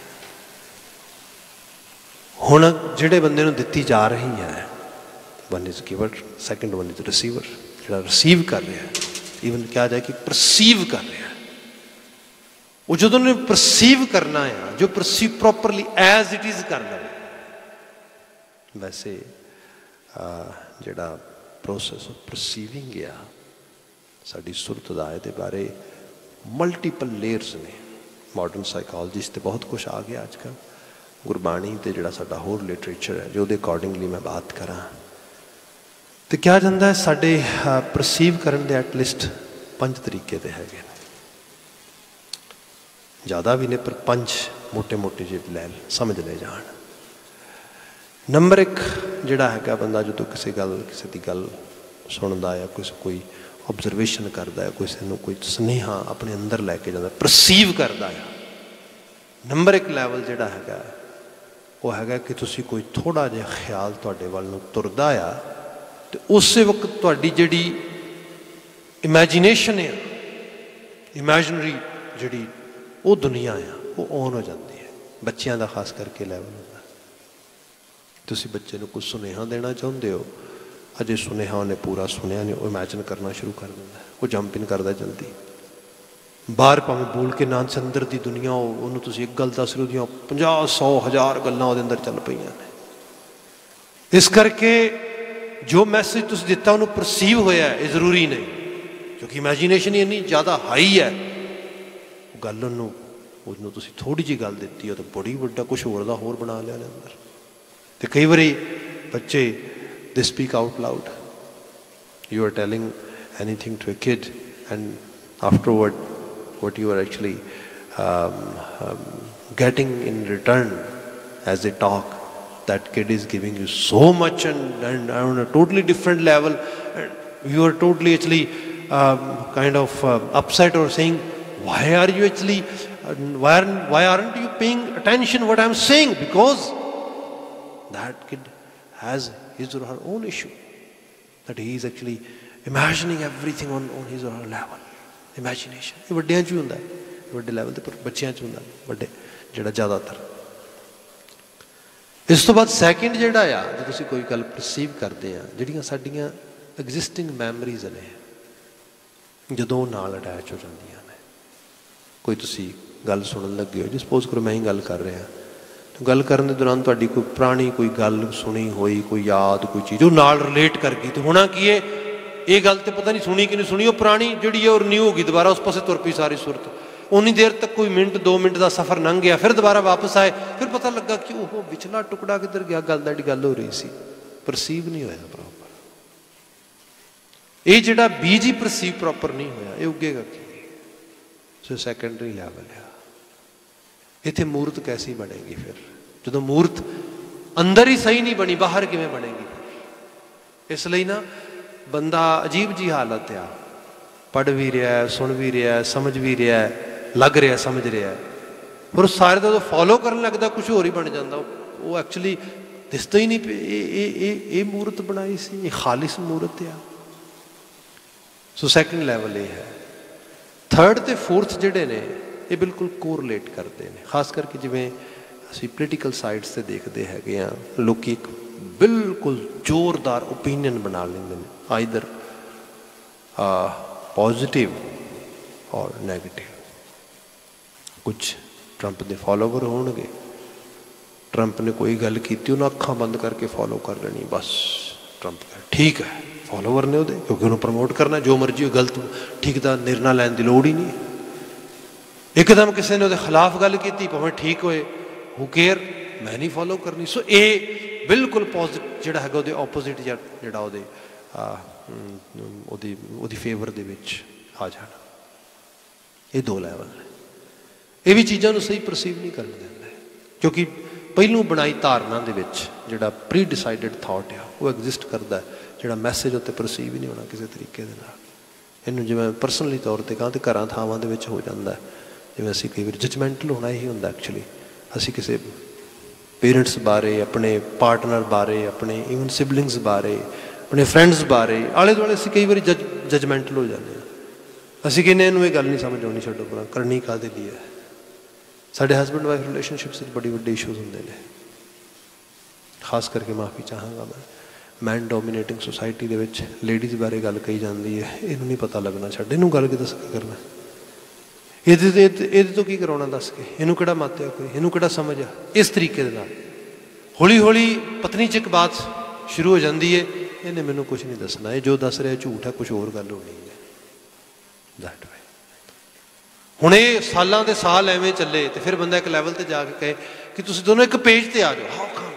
ਹੁਣ ਜਿਹੜੇ ਬੰਦੇ ਨੂੰ ਦਿੱਤੀ ਜਾ ਰਹੀ ਹੈ, one is giver, second one is receiver. ਜਿਹੜਾ ਰਿਸੀਵ ਕਰ ਰਿਹਾ, ਈਵਨ ਕਿਹਾ ਜਾਏ ਕਿ ਪਰਸੀਵ ਕਰ ਰਿਹਾ, ਉਹ ਜਦੋਂ ਉਹਨੇ ਪਰਸੀਵ ਕਰਨਾ ਆ, ਜੋ perceive properly as it is ਕਰ ਲਵੇ। ਵੈਸੇ ਜਿਹੜਾ ਪ੍ਰੋਸੈਸ ਆਫ ਪਰਸੀਵਿੰਗ ਆ ਸਾਡੀ ਸੁਰਤ ਦਾ, ਇਹਦੇ ਬਾਰੇ ਮਲਟੀਪਲ ਲੇਅਰਸ ਨੇ। ਮਾਡਰਨ ਸਾਈਕੋਲੋਜੀ 'ਚ ਤਾਂ ਬਹੁਤ ਕੁਛ ਆ ਗਿਆ ਅੱਜ ਕੱਲ੍ਹ। ਗੁਰਬਾਣੀ ਅਤੇ ਜਿਹੜਾ ਸਾਡਾ ਹੋਰ ਲਿਟਰੇਚਰ ਹੈ, ਜੋ ਉਹਦੇ ਅਕੋਰਡਿੰਗਲੀ ਮੈਂ ਬਾਤ ਕਰਾਂ, ਅਤੇ ਕਿਹਾ ਜਾਂਦਾ ਹੈ ਸਾਡੇ ਪਰਸੀਵ ਕਰਨ ਦੇ ਐਟਲੀਸਟ ਪੰਜ ਤਰੀਕੇ ਤੇ ਹੈਗੇ ਨੇ। ਜ਼ਿਆਦਾ ਵੀ ਨੇ, ਪਰ ਪੰਜ ਮੋਟੇ ਮੋਟੇ ਜਿਹੇ ਲੈ ਸਮਝ ਲੈ ਜਾਣ। ਨੰਬਰ ਇੱਕ ਜਿਹੜਾ ਹੈਗਾ, ਬੰਦਾ ਜਦੋਂ ਕਿਸੇ ਗੱਲ ਕਿਸੇ ਦੀ ਗੱਲ ਸੁਣਦਾ ਆ, ਕਿਸੇ ਕੋਈ ਓਬਜ਼ਰਵੇਸ਼ਨ ਕਰਦਾ ਹੈ, ਕਿਸੇ ਨੂੰ ਕੋਈ ਸੁਨੇਹਾ ਆਪਣੇ ਅੰਦਰ ਲੈ ਕੇ ਜਾਂਦਾ, ਪਰਸੀਵ ਕਰਦਾ ਆ। ਨੰਬਰ ਇੱਕ ਲੈਵਲ ਜਿਹੜਾ ਹੈਗਾ ਉਹ ਹੈਗਾ ਕਿ ਤੁਸੀਂ ਕੋਈ ਥੋੜ੍ਹਾ ਜਿਹਾ ਖਿਆਲ ਤੁਹਾਡੇ ਵੱਲ ਨੂੰ ਤੁਰਦਾ ਆ, ਅਤੇ ਉਸੇ ਵਕਤ ਤੁਹਾਡੀ ਜਿਹੜੀ ਇਮੈਜੀਨੇਸ਼ਨ ਆ, ਇਮੈਜਨਰੀ ਜਿਹੜੀ ਉਹ ਦੁਨੀਆ ਆ, ਉਹ ਔਨ ਹੋ ਜਾਂਦੀ ਹੈ। ਬੱਚਿਆਂ ਦਾ ਖਾਸ ਕਰਕੇ ਲੈਵਲ ਹੁੰਦਾ। ਤੁਸੀਂ ਬੱਚੇ ਨੂੰ ਕੁਝ ਸੁਨੇਹਾ ਦੇਣਾ ਚਾਹੁੰਦੇ ਹੋ, ਅਜੇ ਸੁਨੇਹਾ ਉਹਨੇ ਪੂਰਾ ਸੁਣਿਆ ਨਹੀਂ, ਉਹ ਇਮੈਜਨ ਕਰਨਾ ਸ਼ੁਰੂ ਕਰ ਦਿੰਦਾ, ਉਹ ਜੰਪ ਇਨ ਕਰਦਾ ਜਲਦੀ। ਬਾਹਰ ਭਾਵੇਂ ਬੋਲ ਕੇ ਨਾ, ਅੰਦਰ ਦੀ ਦੁਨੀਆ, ਉਹ ਉਹਨੂੰ ਤੁਸੀਂ ਇੱਕ ਗੱਲ ਦੱਸ ਰਹੇ ਹੋ, ਉਹਦੀਆਂ ਪੰਜਾਹ ਸੌ ਹਜ਼ਾਰ ਗੱਲਾਂ ਉਹਦੇ ਅੰਦਰ ਚੱਲ ਪਈਆਂ ਨੇ। ਇਸ ਕਰਕੇ ਜੋ ਮੈਸੇਜ ਤੁਸੀਂ ਦਿੱਤਾ ਉਹਨੂੰ ਪਰਸੀਵ ਹੋਇਆ, ਇਹ ਜ਼ਰੂਰੀ ਨਹੀਂ, ਕਿਉਂਕਿ ਇਮੈਜੀਨੇਸ਼ਨ ਹੀ ਇੰਨੀ ਜ਼ਿਆਦਾ ਹਾਈ ਹੈ। ਉਹ ਗੱਲ ਉਹਨੂੰ ਉਹਨੂੰ ਤੁਸੀਂ ਥੋੜ੍ਹੀ ਜਿਹੀ ਗੱਲ ਦਿੱਤੀ, ਉਹ ਤਾਂ ਬੜੀ ਵੱਡਾ ਕੁਛ ਹੋਰ ਦਾ ਹੋਰ ਬਣਾ ਲਿਆ ਉਹਦੇ ਅੰਦਰ। ਅਤੇ ਕਈ ਵਾਰੀ ਬੱਚੇ ਦੇ speak out loud, you are telling anything to a kid and afterward what you are actually um, um, getting in return as they talk, that kid is giving you so much and, and on a totally different level, and you are totally actually um, kind of uh, upset or saying, why are you actually uh, why aren't, why aren't you paying attention what I'm saying? Because that kid has his or her own issue, that he is actually imagining everything on, on his or her level. Imagination ਇਹ ਵੱਡਿਆਂ 'ਚ ਹੀ ਹੁੰਦਾ, ਵੱਡੇ level 'ਤੇ, ਪਰ ਬੱਚਿਆਂ 'ਚ ਹੁੰਦਾ ਵੱਡੇ ਜਿਹੜਾ ਜ਼ਿਆਦਾਤਰ। ਇਸ ਤੋਂ ਬਾਅਦ ਸੈਕਿੰਡ ਜਿਹੜਾ ਆ, ਜੇ ਤੁਸੀਂ ਕੋਈ ਗੱਲ ਪਰਸੀਵ ਕਰਦੇ ਆ, ਜਿਹੜੀਆਂ ਸਾਡੀਆਂ ਐਗਜ਼ਿਸਟਿੰਗ ਮੈਮਰੀਜ਼ ਨੇ, ਜਦੋਂ ਨਾਲ ਅਟੈਚ ਹੋ ਜਾਂਦੀਆਂ ਨੇ। ਕੋਈ ਤੁਸੀਂ ਗੱਲ ਸੁਣਨ ਲੱਗੇ ਹੋ, ਜੀ ਸਪੋਜ਼ ਕਰੋ ਮੈਂ ਹੀ ਗੱਲ ਕਰ ਰਿਹਾ, ਤਾਂ ਗੱਲ ਕਰਨ ਦੇ ਦੌਰਾਨ ਤੁਹਾਡੀ ਕੋਈ ਪੁਰਾਣੀ ਕੋਈ ਗੱਲ ਸੁਣੀ ਹੋਈ, ਕੋਈ ਯਾਦ, ਕੋਈ ਚੀਜ਼ ਉਹ ਨਾਲ ਰਿਲੇਟ ਕਰ ਗਈ, ਤਾਂ ਹੋਣਾ ਕੀ ਹੈ, ਇਹ ਗੱਲ ਤਾਂ ਪਤਾ ਨਹੀਂ ਸੁਣੀ ਕਿ ਨਹੀਂ ਸੁਣੀ, ਉਹ ਪੁਰਾਣੀ ਜਿਹੜੀ ਹੈ ਉਹ ਰਿਨਿਊ ਹੋ ਗਈ, ਦੁਬਾਰਾ ਉਸ ਪਾਸੇ ਤੁਰ ਪਈ ਸਾਰੀ ਸੁਰਤ। ਉਨੀ ਦੇਰ ਤੱਕ ਕੋਈ ਮਿੰਟ ਦੋ ਮਿੰਟ ਦਾ ਸਫ਼ਰ ਲੰਘ ਗਿਆ, ਫਿਰ ਦੁਬਾਰਾ ਵਾਪਸ ਆਏ, ਫਿਰ ਪਤਾ ਲੱਗਾ ਕਿ ਉਹ ਵਿਚਲਾ ਟੁਕੜਾ ਕਿੱਧਰ ਗਿਆ, ਗੱਲ ਦਾ ਜਿਹੜੀ ਗੱਲ ਹੋ ਰਹੀ ਸੀ, ਪਰਸੀਵ ਨਹੀਂ ਹੋਇਆ ਪ੍ਰੋਪਰ। ਇਹ ਜਿਹੜਾ ਬੀਜ ਹੀ ਪਰਸੀਵ ਪ੍ਰੋਪਰ ਨਹੀਂ ਹੋਇਆ, ਇਹ ਉੱਗੇਗਾ ਕੀ? ਸੋ ਸੈਕੰਡਰੀ ਲੈਵਲ ਆ। ਇੱਥੇ ਮੂਰਤ ਕੈਸੀ ਬਣੇਗੀ ਫਿਰ? ਜਦੋਂ ਮੂਰਤ ਅੰਦਰ ਹੀ ਸਹੀ ਨਹੀਂ ਬਣੀ, ਬਾਹਰ ਕਿਵੇਂ ਬਣੇਗੀ? ਇਸ ਲਈ ਨਾ ਬੰਦਾ ਅਜੀਬ ਜੀ ਹਾਲਤ ਆ, ਪੜ੍ਹ ਵੀ ਰਿਹਾ, ਸੁਣ ਵੀ ਰਿਹਾ, ਸਮਝ ਵੀ ਰਿਹਾ, ਲੱਗ ਰਿਹਾ ਸਮਝ ਰਿਹਾ, ਪਰ ਸਾਰੇ ਦਾ ਫੋਲੋ ਕਰਨ ਲੱਗਦਾ ਕੁਛ ਹੋਰ ਹੀ ਬਣ ਜਾਂਦਾ। ਉਹ ਐਕਚੁਅਲੀ ਦਿਸਦਾ ਹੀ ਨਹੀਂ ਇਹ ਇਹ ਇਹ ਇਹ ਮੂਰਤ ਬਣਾਈ ਸੀ, ਇਹ ਖਾਲਿਸ ਮੂਰਤ ਆ। ਸੋ ਸੈਕਿੰਡ ਲੈਵਲ ਇਹ ਹੈ। ਥਰਡ ਅਤੇ ਫੋਰਥ ਜਿਹੜੇ ਨੇ ਇਹ ਬਿਲਕੁਲ ਕੋਰਿਲੇਟ ਕਰਦੇ ਨੇ, ਖਾਸ ਕਰਕੇ ਜਿਵੇਂ ਅਸੀਂ ਪੋਲੀਟੀਕਲ ਸਾਈਡਸ 'ਤੇ ਦੇਖਦੇ ਹੈਗੇ ਹਾਂ, ਲੋਕ ਇੱਕ ਬਿਲਕੁਲ ਜ਼ੋਰਦਾਰ ਓਪੀਨੀਅਨ ਬਣਾ ਲੈਂਦੇ ਨੇ, ਆਈਦਰ ਪੋਜ਼ੀਟਿਵ ਔਰ ਨੈਗੇਟਿਵ। ਕੁਛ ਟਰੰਪ ਦੇ ਫੋਲੋਵਰ ਹੋਣਗੇ, ਟਰੰਪ ਨੇ ਕੋਈ ਗੱਲ ਕੀਤੀ ਉਹਨਾਂ ਅੱਖਾਂ ਬੰਦ ਕਰਕੇ ਫੋਲੋ ਕਰ ਲੈਣੀ, ਬਸ ਟਰੰਪ ਠੀਕ ਹੈ, ਫੋਲੋਵਰ ਨੇ ਉਹਦੇ, ਕਿਉਂਕਿ ਉਹਨੂੰ ਪ੍ਰਮੋਟ ਕਰਨਾ, ਜੋ ਮਰਜ਼ੀ ਗਲਤ ਠੀਕ ਦਾ ਨਿਰਣਾ ਲੈਣ ਦੀ ਲੋੜ ਹੀ ਨਹੀਂ। ਇੱਕਦਮ ਕਿਸੇ ਨੇ ਉਹਦੇ ਖਿਲਾਫ ਗੱਲ ਕੀਤੀ, ਭਾਵੇਂ ਠੀਕ ਹੋਏ, ਹੂ ਕੇਅਰ, ਮੈਂ ਨਹੀਂ ਫੋਲੋ ਕਰਨੀ। ਸੋ ਇਹ ਬਿਲਕੁਲ ਪੋਜ਼ਿਟਿਵ ਜਿਹੜਾ ਹੈਗਾ ਉਹਦੇ ਆਪੋਜ਼ਿਟ ਜਿਹੜਾ ਉਹਦੇ ਉਹਦੀ ਉਹਦੀ ਫੇਵਰ ਦੇ ਵਿੱਚ ਆ ਜਾਣਾ। ਇਹ ਦੋ ਲੈਵਲ ਨੇ। ਇਹ ਵੀ ਚੀਜ਼ਾਂ ਨੂੰ ਸਹੀ ਪਰਸੀਵ ਨਹੀਂ ਕਰਨ ਦਿੰਦੇ, ਕਿਉਂਕਿ ਪਹਿਲੋਂ ਬਣਾਈ ਧਾਰਨਾ ਦੇ ਵਿੱਚ ਜਿਹੜਾ ਪ੍ਰੀ ਡਿਸਾਈਡਡ ਥਾਟ ਆ ਉਹ ਐਗਜ਼ਿਸਟ ਕਰਦਾ, ਜਿਹੜਾ ਮੈਸੇਜ ਉੱਤੇ ਪਰਸੀਵ ਹੀ ਨਹੀਂ ਹੋਣਾ ਕਿਸੇ ਤਰੀਕੇ ਦੇ ਨਾਲ। ਇਹਨੂੰ ਜਿਵੇਂ ਪਰਸਨਲੀ ਤੌਰ 'ਤੇ ਕਹਾਂ ਤਾਂ ਘਰਾਂ ਥਾਵਾਂ ਦੇ ਵਿੱਚ ਹੋ ਜਾਂਦਾ, ਜਿਵੇਂ ਅਸੀਂ ਕਈ ਵਾਰ ਜਜਮੈਂਟਲ ਹੋਣਾ ਇਹੀ ਹੁੰਦਾ ਐਕਚੁਅਲੀ। ਅਸੀਂ ਕਿਸੇ ਪੇਰੈਂਟਸ ਬਾਰੇ, ਆਪਣੇ ਪਾਰਟਨਰ ਬਾਰੇ, ਆਪਣੇ ਈਵਨ ਸਿਬਲਿੰਗਸ ਬਾਰੇ, ਆਪਣੇ ਫਰੈਂਡਸ ਬਾਰੇ, ਆਲੇ ਦੁਆਲੇ ਅਸੀਂ ਕਈ ਵਾਰੀ ਜਜ ਜਜਮੈਂਟਲ ਹੋ ਜਾਂਦੇ ਹਾਂ। ਅਸੀਂ ਕਹਿੰਦੇ ਇਹਨੂੰ ਇਹ ਗੱਲ ਨਹੀਂ ਸਮਝ ਆਉਣੀ, ਛੱਡੋ ਪਰਾਂ, ਕਰਨੀ ਕਾਹਦੇ ਲਈ ਹੈ। ਸਾਡੇ ਹਸਬੈਂਡ ਵਾਈਫ ਰਿਲੇਸ਼ਨਸ਼ਿਪਸ ਵਿੱਚ ਬੜੇ ਵੱਡੇ ਇਸ਼ੂਜ਼ ਹੁੰਦੇ ਨੇ, ਖਾਸ ਕਰਕੇ ਮਾਫੀ ਚਾਹਾਂਗਾ ਮੈਂ, ਮੈਨ ਡੋਮੀਨੇਟਿੰਗ ਸੁਸਾਇਟੀ ਦੇ ਵਿੱਚ ਲੇਡੀਜ਼ ਬਾਰੇ ਗੱਲ ਕਹੀ ਜਾਂਦੀ ਹੈ, ਇਹਨੂੰ ਨਹੀਂ ਪਤਾ ਲੱਗਣਾ, ਛੱਡ ਇਹਨੂੰ ਗੱਲ ਕਿੱਦਾਂ ਕਰਨਾ, ਇਹਦੇ ਤੇ ਇਹਦੇ ਤੋਂ ਕੀ ਕਰਾਉਣਾ ਦੱਸ ਕੇ, ਇਹਨੂੰ ਕਿਹੜਾ ਮਾਤਿਆ ਕੋਈ, ਇਹਨੂੰ ਕਿਹੜਾ ਸਮਝ ਆ। ਇਸ ਤਰੀਕੇ ਦੇ ਨਾਲ ਹੌਲੀ ਹੌਲੀ ਪਤਨੀ 'ਚ ਇੱਕ ਬਾਤ ਸ਼ੁਰੂ ਹੋ ਜਾਂਦੀ ਹੈ, ਇਹਨੇ ਮੈਨੂੰ ਕੁਛ ਨਹੀਂ ਦੱਸਣਾ, ਇਹ ਜੋ ਦੱਸ ਰਿਹਾ ਝੂਠ ਹੈ, ਕੁਛ ਹੋਰ ਗੱਲ ਹੋਣੀ ਹੈ। ਦੈਟ ਵੇ ਹੁਣ ਇਹ ਸਾਲਾਂ ਦੇ ਸਾਲ ਐਵੇਂ ਚੱਲੇ, ਤੇ ਫਿਰ ਬੰਦਾ ਇੱਕ ਲੈਵਲ 'ਤੇ ਜਾ ਕੇ ਕਹੇ ਕਿ ਤੁਸੀਂ ਦੋਨੋਂ ਇੱਕ ਪੇਜ 'ਤੇ ਆ ਜਾਓ। How come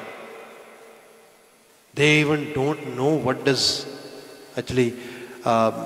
they even don't know what does actually um,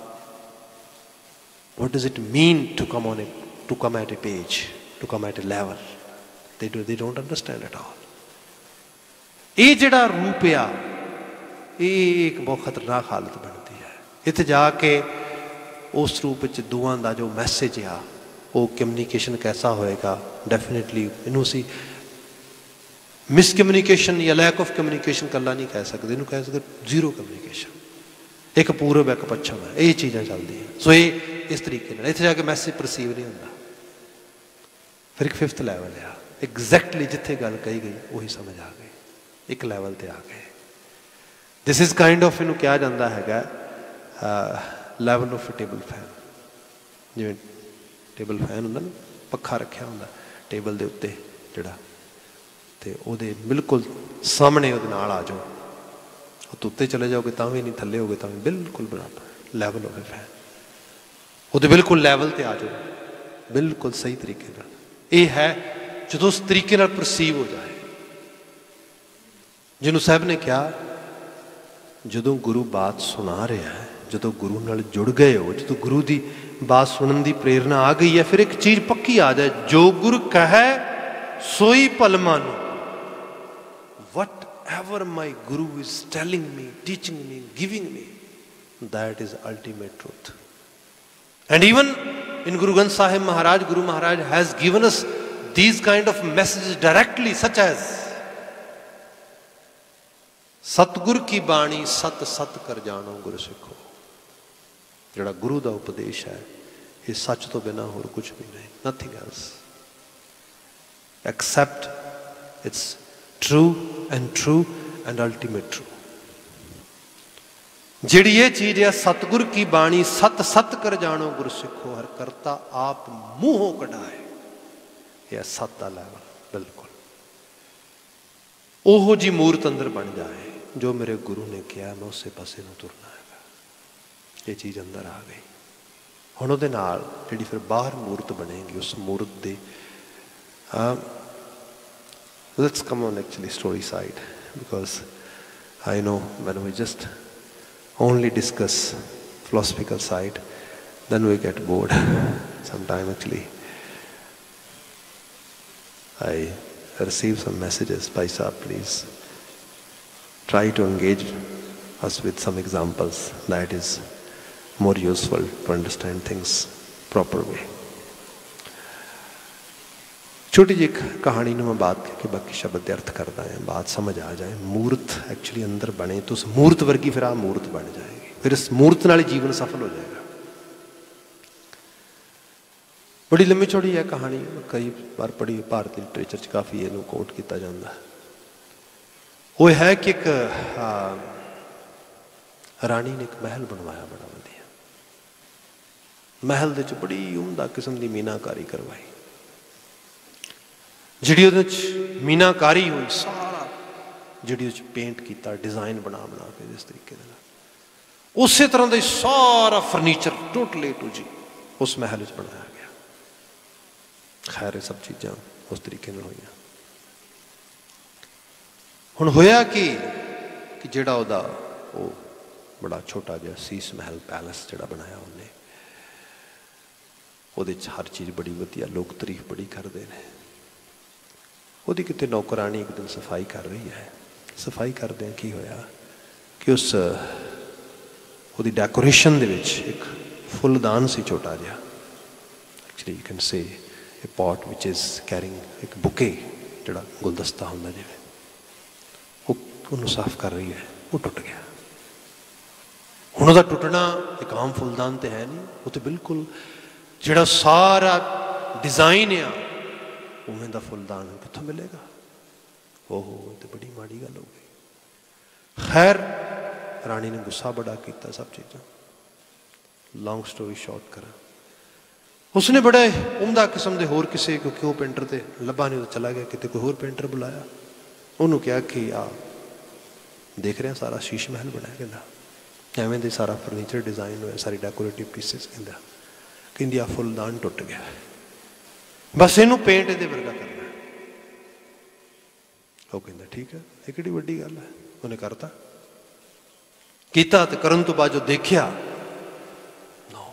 what does it mean to come on it to come at a page, to come at a level, they do they don't understand at all। ਇਹ ਜਿਹੜਾ ਰੂਪ ਆ ਇਹ ਇੱਕ ਬਹੁਤ ਖਤਰਨਾਕ ਹਾਲਤ ਬਣਦੀ ਹੈ। ਇੱਥੇ ਜਾ ਕੇ ਉਸ ਰੂਪ ਵਿੱਚ ਦੋਵਾਂ ਦਾ ਜੋ ਮੈਸੇਜ ਆ ਉਹ ਕਮਿਊਨੀਕੇਸ਼ਨ ਕੈਸਾ ਹੋਏਗਾ, ਡੈਫੀਨੇਟਲੀ ਇਹਨੂੰ ਅਸੀਂ ਮਿਸਕਮਿਊਨੀਕੇਸ਼ਨ ਜਾਂ ਲੈਕ ਆਫ ਕਮਿਊਨੀਕੇਸ਼ਨ ਇਕੱਲਾ ਨਹੀਂ ਕਹਿ ਸਕਦੇ, ਇਹਨੂੰ ਕਹਿ ਸਕਦੇ ਜ਼ੀਰੋ ਕਮਿਊਨੀਕੇਸ਼ਨ। ਇੱਕ ਪੂਰਬ ਇੱਕ ਪੱਛਮ ਹੈ, ਇਹ ਚੀਜ਼ਾਂ ਚੱਲਦੀਆਂ। ਸੋ ਇਹ ਇਸ ਤਰੀਕੇ ਨਾਲ ਇੱਥੇ ਜਾ ਕੇ ਮੈਸੇਜ ਪਰਸੀਵ ਨਹੀਂ ਹੁੰਦਾ। ਫਿਰ ਇੱਕ ਫਿਫਥ ਲੈਵਲ ਆ, ਐਗਜ਼ੈਕਟਲੀ ਜਿੱਥੇ ਗੱਲ ਕਹੀ ਗਈ ਉਹੀ ਸਮਝ ਆ ਗਈ, ਇੱਕ ਲੈਵਲ 'ਤੇ ਆ ਗਏ। ਦਿਸ ਇਜ਼ ਕਾਇੰਡ ਆਫ, ਇਹਨੂੰ ਕਿਹਾ ਜਾਂਦਾ ਹੈਗਾ ਲੈਵਲ ਆਫ ਟੇਬਲ ਫੈਨ। ਜਿਵੇਂ ਟੇਬਲ ਫੈਨ ਹੁੰਦਾ ਨਾ, ਪੱਖਾ ਰੱਖਿਆ ਹੁੰਦਾ ਟੇਬਲ ਦੇ ਉੱਤੇ ਜਿਹੜਾ, ਅਤੇ ਉਹਦੇ ਬਿਲਕੁਲ ਸਾਹਮਣੇ ਉਹਦੇ ਨਾਲ ਆ ਜਾਓ, ਉਹ ਉੱਤੇ ਚਲੇ ਜਾਓਗੇ ਤਾਂ ਵੀ ਨਹੀਂ, ਥੱਲੇ ਹੋਗੇ ਤਾਂ ਵੀ ਬਿਲਕੁਲ ਬਰਾਬਰ ਲੈਵਲ ਆਫ ਫੈਨ। ਉਹਦੇ ਬਿਲਕੁਲ ਲੈਵਲ 'ਤੇ ਆ ਜਾਓ, ਬਿਲਕੁਲ ਸਹੀ ਤਰੀਕੇ ਨਾਲ। ਇਹ ਹੈ ਜਦੋਂ ਉਸ ਤਰੀਕੇ ਨਾਲ ਪਰਸੀਵ ਹੋ ਜਾਏ, ਜਿਹਨੂੰ ਸਾਹਿਬ ਨੇ ਕਿਹਾ ਜਦੋਂ ਗੁਰੂ ਬਾਤ ਸੁਣਾ ਰਿਹਾ ਹੈ, ਜਦੋਂ ਗੁਰੂ ਨਾਲ ਜੁੜ ਗਏ ਹੋ, ਜਦੋਂ ਗੁਰੂ ਦੀ ਬਾਤ ਸੁਣਨ ਦੀ ਪ੍ਰੇਰਨਾ ਆ ਗਈ ਹੈ, ਫਿਰ ਇੱਕ ਚੀਜ਼ ਪੱਕੀ ਆ ਜਾਏ, ਜੋ ਗੁਰ ਕਹੈ ਸੋਈ ਭਲ ਮਾਨੋ। Whatever my guru is telling me, teaching me, giving me, That is ultimate truth. And even in Guru Granth Sahib Maharaj, Guru Maharaj has given us these kind of messages directly, such as Satgur ki bani sat sat kar jano Guru Sikho. Jada Guru da upadesh hai, ye sach to bina aur kuch bhi nahi, nothing else. Except it's true and true and ultimate true. ਜਿਹੜੀ ਇਹ ਚੀਜ਼ ਹੈ ਸਤਿਗੁਰ ਕੀ ਬਾਣੀ ਸਤ ਸਤ ਕਰ ਜਾਣੋ ਗੁਰ ਸਿੱਖੋ ਹਰ ਕਰਤਾ ਆਪ ਮੂੰਹੋਂ ਕਢਾਏ, ਇਹ ਸਤ ਦਾ ਲੈਵਲ ਬਿਲਕੁਲ ਉਹੋ ਜੀ ਮੂਰਤ ਅੰਦਰ ਬਣ ਜਾਏ ਜੋ ਮੇਰੇ ਗੁਰੂ ਨੇ ਕਿਹਾ ਮੈਂ ਉਸੇ ਪਾਸੇ ਨੂੰ ਤੁਰਨਾ ਹੈਗਾ। ਇਹ ਚੀਜ਼ ਅੰਦਰ ਆ ਗਈ। ਹੁਣ ਉਹਦੇ ਨਾਲ ਜਿਹੜੀ ਫਿਰ ਬਾਹਰ ਮੂਰਤ ਬਣੇਗੀ ਉਸ ਮੂਰਤ ਦੇ let's come on actually story side, because I know when we just only discuss philosophical side, then we get bored. Sometime actually I receive some messages, Bhai Sahib, please try to engage us with some examples, that is more useful to understand things proper way. छोटी जी कहानी में बात करके बाकी शब्द दे अर्थ करता है, बात समझ आ जाए। मूर्त एक्चुअली अंदर बने तो उस मूर्त वर्गी फिर आ मूर्त बन जाएगी, फिर इस मूर्त नाल जीवन सफल हो जाएगा। बड़ी लंबी चौड़ी है कहानी, कई बार पढ़ी, भारतीय लिटरेचर च काफ़ी इनू कोट किया जाता है। वो है कि एक रानी ने एक महल बनवाया बड़ा वधिया, महल दे च बड़ी उमदा किस्म की मीनाकारी करवाई। जिहड़ी उहदे च मीनाकारी हुई सारा जिहड़ी उहदे च पेंट किया, डिजाइन बना बना के जिस तरीके दे नाल उस तरह का सारा furniture total A to Z उस महल च बनाया गया। खैर सब चीज़ां उस तरीके नाल होईयां। हुण होया कि कि जिहड़ा उहदा वो बड़ा छोटा जिहा सीस महल पैलेस जिहड़ा बनाया उन्हें, उहदे च हर चीज़ बड़ी वधिया, लोग तारीफ बड़ी करते हैं। ਉਹਦੀ कितने नौकरानी एक दिन सफाई कर रही है, सफाई करदे की होया कि उस ਉਹਦੀ डेकोरेशन दे विच एक फुलदान सी छोटा जिहा, actually you can say a pot which is carrying एक बुके जिहड़ा गुलदस्ता हुंदा जिवें, ਉਹਨੂੰ साफ कर रही है, वो टुट गया। हुण ਉਹਦਾ टुटना एक आम फुलदान तो है नहीं, वो तो बिल्कुल जिहड़ा सारा डिजाइन आ उमें दा फुलदान कितों मिलेगा। ओहो तो बड़ी माड़ी गल हो गई। खैर रानी ने गुस्सा बड़ा किया, सब चीज़ां लॉन्ग स्टोरी शॉर्ट करा, उसने बड़े उमदा किस्म के होर किसी, क्योंकि वो पेंटर ते लभा नहीं, तो चला गया कितने कोई होर पेंटर बुलाया, उन्होंने कहा कि आ देख रहे हैं सारा शीश महल बनाया, कहना एवें दे सारा फर्नीचर डिजाइन होया, सारी डेकोरेटिव पीसिस, कहता कहती आ फुलदान टुट गया, बस इनू पेंट ये वर्गा करना। वो कहता ठीक है, ये किहड़ी वड्डी गल है। उन्हें करता किया, तो करन तो बाद जो देखिया नो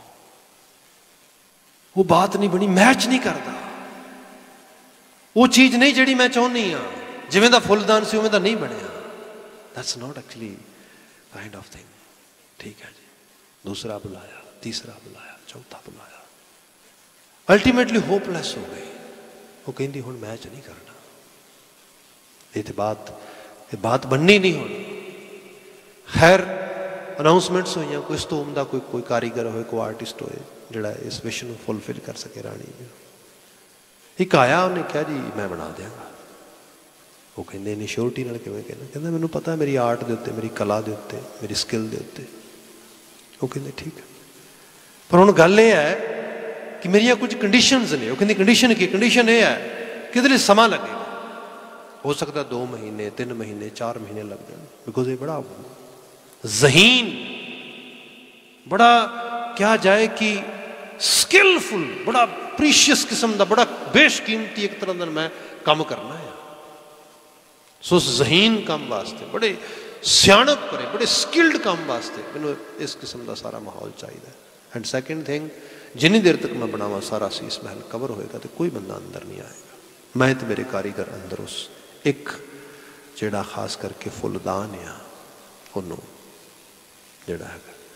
वो बात नहीं बनी, मैच नहीं करता, वो चीज नहीं जिहड़ी मैं चाहुंदी हां, जिवें दा फुलदान सी उवें दा नहीं बनिया। That's not actually kind of thing. ठीक है जी, दूसरा बुलाया, तीसरा बुलाया, चौथा बुलाया, अल्टीमेटली होपलैस हो गई। वो कहती हुण मैच नहीं करना, ये तो बात ये बात बननी नहीं होनी। खैर अनाउंसमेंट्स हुई, कोई इस तो उमदा कोई कोई कारीगर हो, कोई आर्टिस्ट हो जिहड़ा इस विश नूं फुलफिल कर सके। रानी एक आया, उन्हें कहा जी मैं बना देंगा। वो कहते इन्नी श्योरिटी नाल किवें कहना, कहता मैनूं पता है मेरी आर्ट दे उत्ते, मेरी कला दे उत्ते, मेरी स्किल दे उत्ते। वो कहते ठीक है, पर हुण गल ये है कि मेरिया कुछ कंडीशनस ने। वो कहती कंडीशन की कंडीशन ये है कि इहदे लई समा लगेगा, हो सकता दो महीने तीन महीने चार महीने लग जाए, बिकॉज ये बड़ा ज़हीन, बड़ा क्या जाए कि स्किलफुल, बड़ा प्रीशियस किस्म का, बड़ा बेशकीमती एक तरह का मैं काम करना है। सो उस ज़हीन काम वास्ते, बड़े सियाणप करे, बड़े स्किल्ड काम वास्ते मैनूं इस किस्म का सारा माहौल चाहिए। एंड सैकेंड थिंग, जिन्नी देर तक मैं बनावा सारा शीश महल कवर होएगा तो कोई बंदा अंदर नहीं आएगा। मैं तो मेरे कारीगर अंदर उस एक जिहड़ा खास करके फुलदान आ उन्होंने जिहड़ा है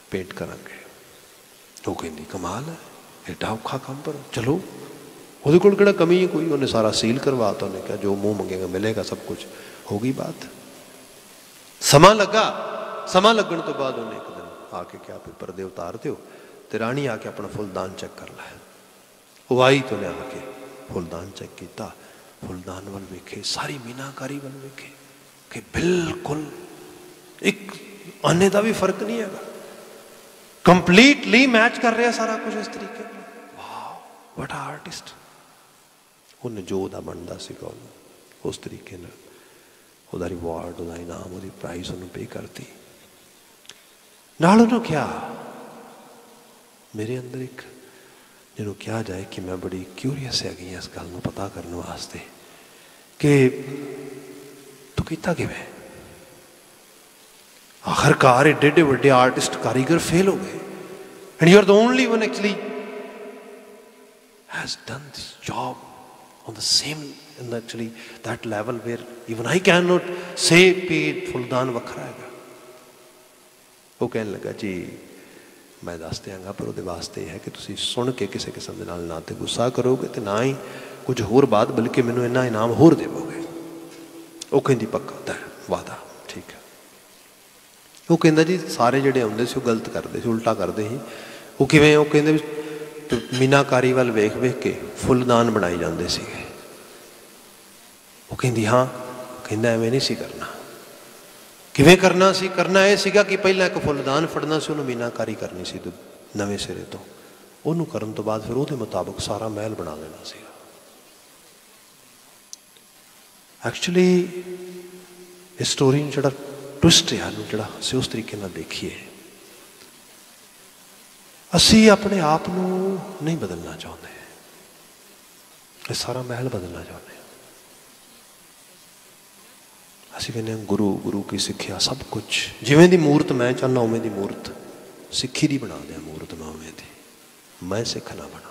पेंट करांगे। वो कहती कमाल है, एडा औखा काम पर चलो, ਉਹਦੇ ਕੋਲ ਕਿਹੜਾ कमी है कोई, उन्हें सारा सील करवाता, उन्हें कहा जो मुंह मंगेगा मिलेगा सब कुछ, हो गई बात। समा लगा, समा लगन तो बाद उन्हें एक दिन आके क्या पेपर दे उतार दो, तो राणी आके अपना फुलदान चेक कर ला। वो आई तो उन्हें आके फुलदान चेक किया, फुलदान वाल वेखे, सारी मीनाकारी वाल वेखे कि बिल्कुल एक आने का भी फर्क नहीं है, कंप्लीटली मैच कर रहा सारा कुछ इस तरीके। वाह व्हाट आर्टिस्ट। उन्हें जो उदा बनता सीगा उस तरीके उदा रिवार्ड, उदा इनाम, उहदी प्राइस उन्हें पे करती। नाल उन्होंने क्या मेरे अंदर एक जिन्हों कहा जाए कि मैं बड़ी क्यूरीयस हैगी इस गल नूं पता करने वास्ते कि तू कीता किवें। आखिरकार एडे एडे वड्डे आर्टिस्ट कारीगर फेल हो गए, and you are the only one actually has done this job on the same in actually that level where even I cannot say paid फुलदान वखरा है। वो कहने लगा जी मैं दस देंगा, पर वो वास्ते है कि तुसी सुन के किसी किस्म के नाल ना तो गुस्सा करोगे तो ना ही कुछ होर बात, बल्कि मैनू इन्ना इनाम होर देवोगे। वो कहती पक्का तय वादा ठीक है। वो कहता जी सारे जोड़े आते से गलत करते से, उल्टा करते ही। वो किवें, वो कहते मीनाकारी वाल वेख वेख के फुलदान बनाई जाते सी। वो कहती हाँ, कहता एवें नहीं सी करना। किवें करना सी? करना यह सीगा कि पहला एक फुलदान फड़ना सी, उन्होंने मीनाकारी करनी सी नवे सिरे तो, उन्होंने करन तो बाद फिर उसके मुताबिक सारा महल बना लेना सीगा। एक्चुअली इस स्टोरी में जो ट्विस्ट है जो असी उस तरीके नाल देखिए, असी अपने आप को नहीं बदलना चाहते, ये सारा महल बदलना चाहते। असी कहने गुरु गुरु की सिक्ख्या सब कुछ, जिवें दी मूर्त मैं चाहना उवें दी मूर्त सिक्खी दी बना दें, मूर्त मैं उवें दी, मैं सिख ना बना,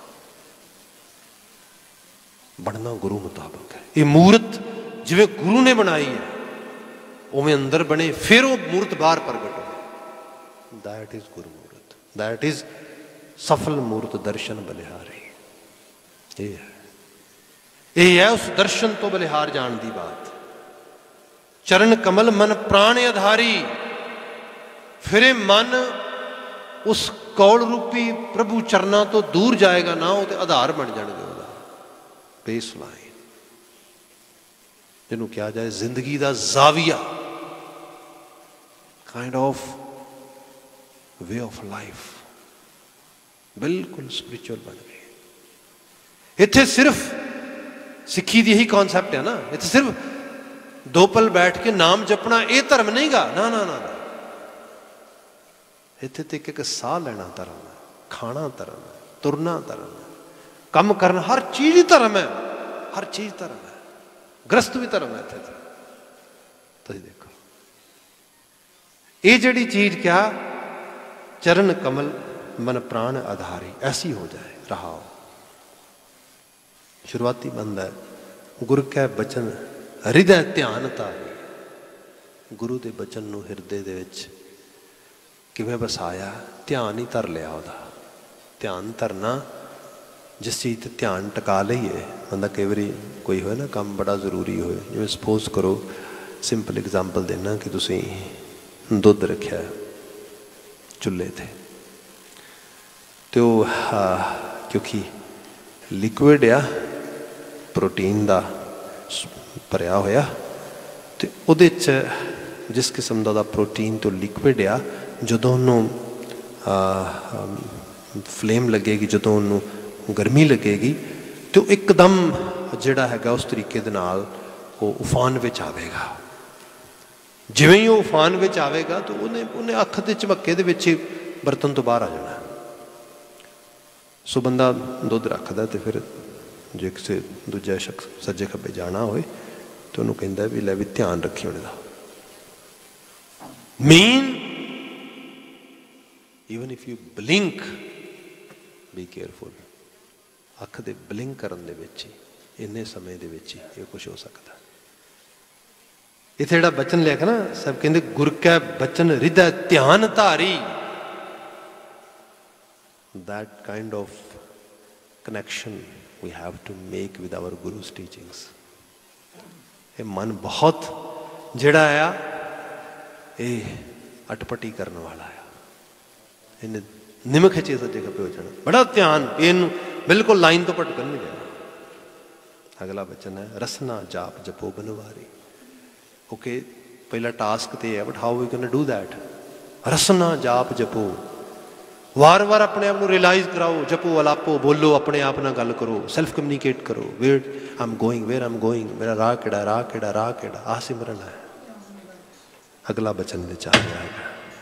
बनना गुरु मुताबिक है। ये मूर्त जिवें गुरु ने बनाई है उवें अंदर बने, फिर वो मूर्त बाहर प्रगट हो। दैट इज गुरु मूर्त, दैट इज सफल मूर्त दर्शन बलिहारी। ये है ये है उस दर्शन तो बलिहार जान दी बात। चरण कमल मन प्राण आधारी, फिर मन उस कौल रूपी प्रभु चरना तो दूर जाएगा ना, वो तो आधार बन जाएगा, बेस लाइन जिन्हों कहा जाए जिंदगी का जाविया, kind of way of life, बिल्कुल स्पिरिचुअल बन गए। इत्थे सिर्फ सिक्खी दी यही कॉन्सैप्ट है ना, इत्थे सिर्फ दो पल बैठ के नाम जपना ये धर्म नहीं गा, ना ना ना, ना। इत्थे तो एक एक साह लेना धर्म है, खाना धर्म है, तुरना धर्म है, कम करना, हर चीज ही धर्म है, हर चीज धर्म है, ग्रस्त भी धर्म है। इत्थे तो देखो ये जड़ी चीज क्या, चरण कमल मन प्राण आधारी, ऐसी हो जाए रहा। शुरुआती बंद है गुर कै बचन हृदय ध्यान धारी, गुरु के बचन नूं हिरदे दे विच किवें बसाया, ध्यान ही धर लिया। वह ध्यान धरना, जिस चीज़ ते ध्यान टका लईए, बंदा कई बारी कोई होए ना काम बड़ा जरूरी होए, जिवें सपोज करो सिंपल एग्जाम्पल देना कि तुसीं दुध रखिया चुल्हे ते, तो क्योंकि लिक्विड आ प्रोटीन का भरिया होया, तो उहदे च जिस किस्म का प्रोटीन तो लिक्विड आ, जदों उन्होंने फ्लेम लगेगी, जदों उन्होंने गर्मी लगेगी, तो एकदम जिहड़ा हैगा उस तरीके दे नाल वो उफान विच आवेगा। जिवें ही वो उफान विच आवेगा तो उन्हें उन्हें अख के झमक्के दे विच बर्तन तो बाहर आ जाना। सो बंदा दुध रखदा तो फिर जे किसी दूजा शख्स सज्जे खब्बे जाना होए तो उन्होंने कहता भी लै भी ध्यान रखी उन्हें mean even if you blink be careful, अख दे ब्लिंक करन दे विच ही इन्ने समय दे विच ही ये कुछ हो सकता। इत्थे जिहड़ा बचन लिखा ना, सब कहते गुर कै बचन हृदय ध्यान धारी, that kind of connection we have to make with our Guru's teachings. ये मन बहुत जिहड़ा आ ये अटपटी करने वाला है, इन्हें निमक खिंचे सज्जे खब्बे हो जाना, बड़ा ध्यान इन बिल्कुल लाइन तो भटकन नहीं देना। अगला वचन है रसना जाप जपो बनवारी। ओके, पहला टास्क तो है, but how we can do that? रसना जाप जपो, वार वार अपने आप को रियलाइज कराओ, जपो अलापो, बोलो, अपने आप ना गल करो, सेल्फ कम्युनिकेट करो। Where I am going, where I am going, मेरा राह केड़ा, राह केड़ा, राह केड़ा, आ सिमरन है। अगला वचन विच आ रहा है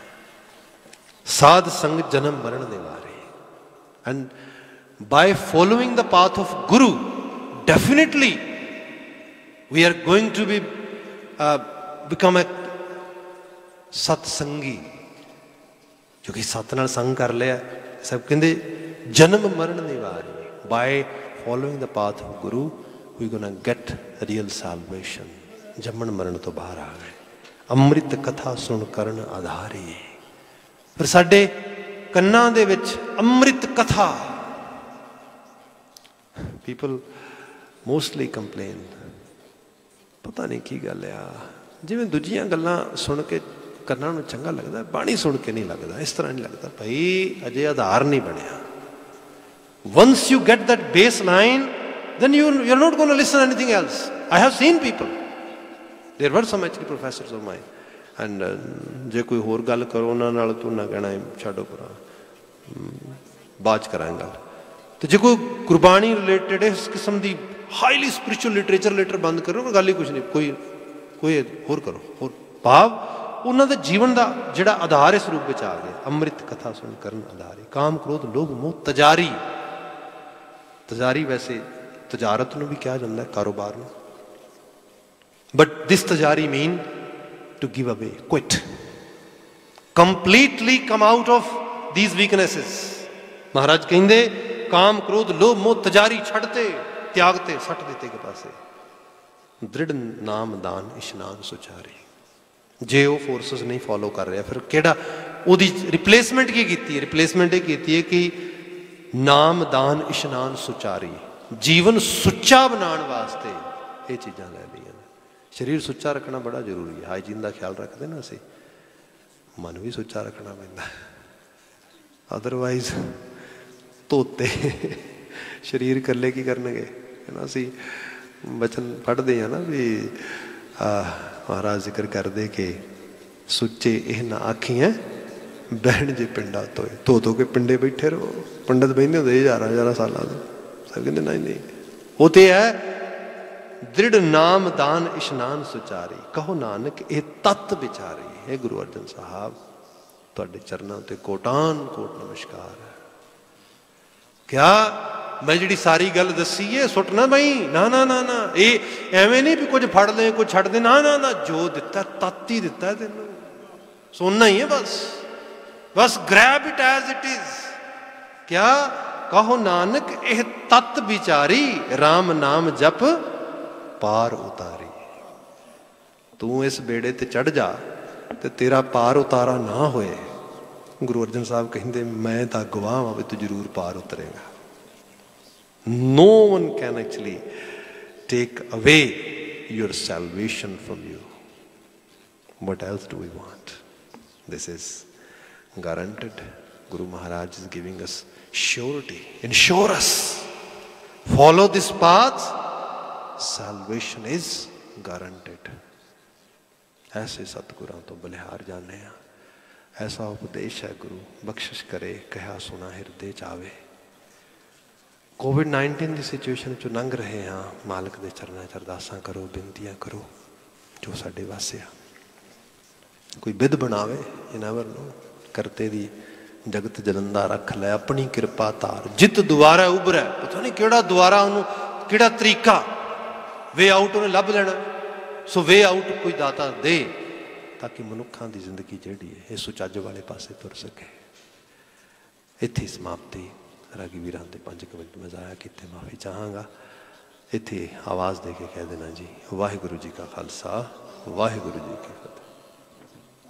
साध संग जन्म मरण निवारे। And by following the path of Guru definitely we are going to be become a satsangi, जो कि सत नाल संग कर लिया। सब कहते जन्म मरण निवारे। By following the path of Guru we gonna get real salvation. जमन मरण तो बाहर आ गए। अमृत कथा सुन करन आधारी। फिर साडे कन्नां दे विच अमृत कथा। पीपल मोस्टली कंप्लेन, पता नहीं की गल आ, जिवें दूजियां गल्लां सुन के करना नूं चंगा लगता, बाणी सुन के नहीं लगता। इस तरह नहीं लगता भाई, अजे आधार नहीं बनया। Once you get that base line then you you are not going to listen anything else. I have seen people, there were some actually professors of mine, and uh, जे कोई होर गल करो उन्हां नाल तू ना कहना छड्डो परा, बाद च करांगे गल। तो जे कोई गुरबाणी रिलेटेड इस किस्म की हाईली स्पिरिचुअल लिटरेचर लेटर बंद करो, गल ही कुछ नहीं, कोई कोई होर करो होर। भाव उन्हां दे जीवन का जिहड़ा आधार इस रूप में आ गया। अमृत कथा सुन करन आधारी। काम क्रोध लोभ मोह तजारी। तजारी वैसे तजारत नूं भी कहा जाता है, कारोबार नूं, बट दिस तजारी mean to give away, quit, completely come out of these weaknesses. Maharaj कहंदे काम क्रोध लोभ मोह तजारी छड़ते, त्यागते, सट देते के पासे। दृढ़ नाम दान इशनान सुचारी। जे वो फोर्सेस नहीं फॉलो कर रहा, फिर केड़ा उहदी रिप्लेसमेंट की कीती? रिप्लेसमेंट ये कीती है कि नाम दान इशनान सुचारी, जीवन सुच्चा बनाने वास्ते ये चीज़ां लै लियां। शरीर सुच्चा रखना बड़ा जरूरी है। हाइजीन का ख्याल रखते ना असीं, मन भी सुच्चा रखना पैंदा, अदरवाइज धोते शरीर कल्ले की करनगे है ना। असीं वचन पढ़ते हैं ना भी महाराज जिक्र करते कि सुच्चे यह ना आखियां बहन जे पिंडा धोए। धो धो के पिंडे बैठे रहो। पंडित बहते होंगे हज़ार हज़ार साल तो, सब कहते नहीं नहीं, वो तो है दृढ़ नाम दान इशनान सुचारी। कहो नानक ये तत्त विचारी। है गुरु अर्जन साहब तुहाडे चरणों ते कोटान कोट नमस्कार है। क्या मैं जी सारी गल दसी है सुटना बई? ना ना ना ना, ये एवें नहीं भी कुछ फड़ ले कुछ छड़ दे, ना ना ना, जो दिता तत्त ही दिता है तेन, सुनना ही है बस, बस grab it as it is. क्या कहो नानक यह तत्त विचारी, राम नाम जप पार उतारी। तू इस बेड़े ते चढ़ जा ते तेरा पार उतारा ना होए। गुरु अर्जन साहब कहते मैं तो गवाह हाँ भी तू जरूर पार उतरेगा। No one can actually take away your salvation from you. What else do we want? This is guaranteed. Guru Maharaj is giving us surety. Ensure us. Follow this path. Salvation is guaranteed. ऐसे सतगुरां तो बलिहार जाने हैं। ऐसा उपदेश है गुरु बख्शिश करे, कहा सुना हृदय चावे। कोविड नाइनटीन की सिचुएशन चो लंघ रहे हैं, मालिक के चरणों च अरदासां करो, बेनतियां करो जो साडे वास्ते आ। कोई बिध बनावे, यू नेवर नो, करते दी जगत जलंदा रख लै अपनी कृपा तार, जित दुआरा उभरै। पता नहीं केड़ा दुआरा, उन्होंने केड़ा तरीका, वे आउट उन्हें लभ लेना। सो वे आउट कोई दाता दे ताकि मनुखों की जिंदगी जिहड़ी है ये सुचज वाले पासे तुर सके। इत्थे समाप्ति। रागी वीरां दे पंज मिनट मैं जाया किते माफ़ी चाहांगा। इत्थे आवाज़ दे के कह देना जी वाहिगुरू जी का खालसा वाहिगुरू जी की फतेह।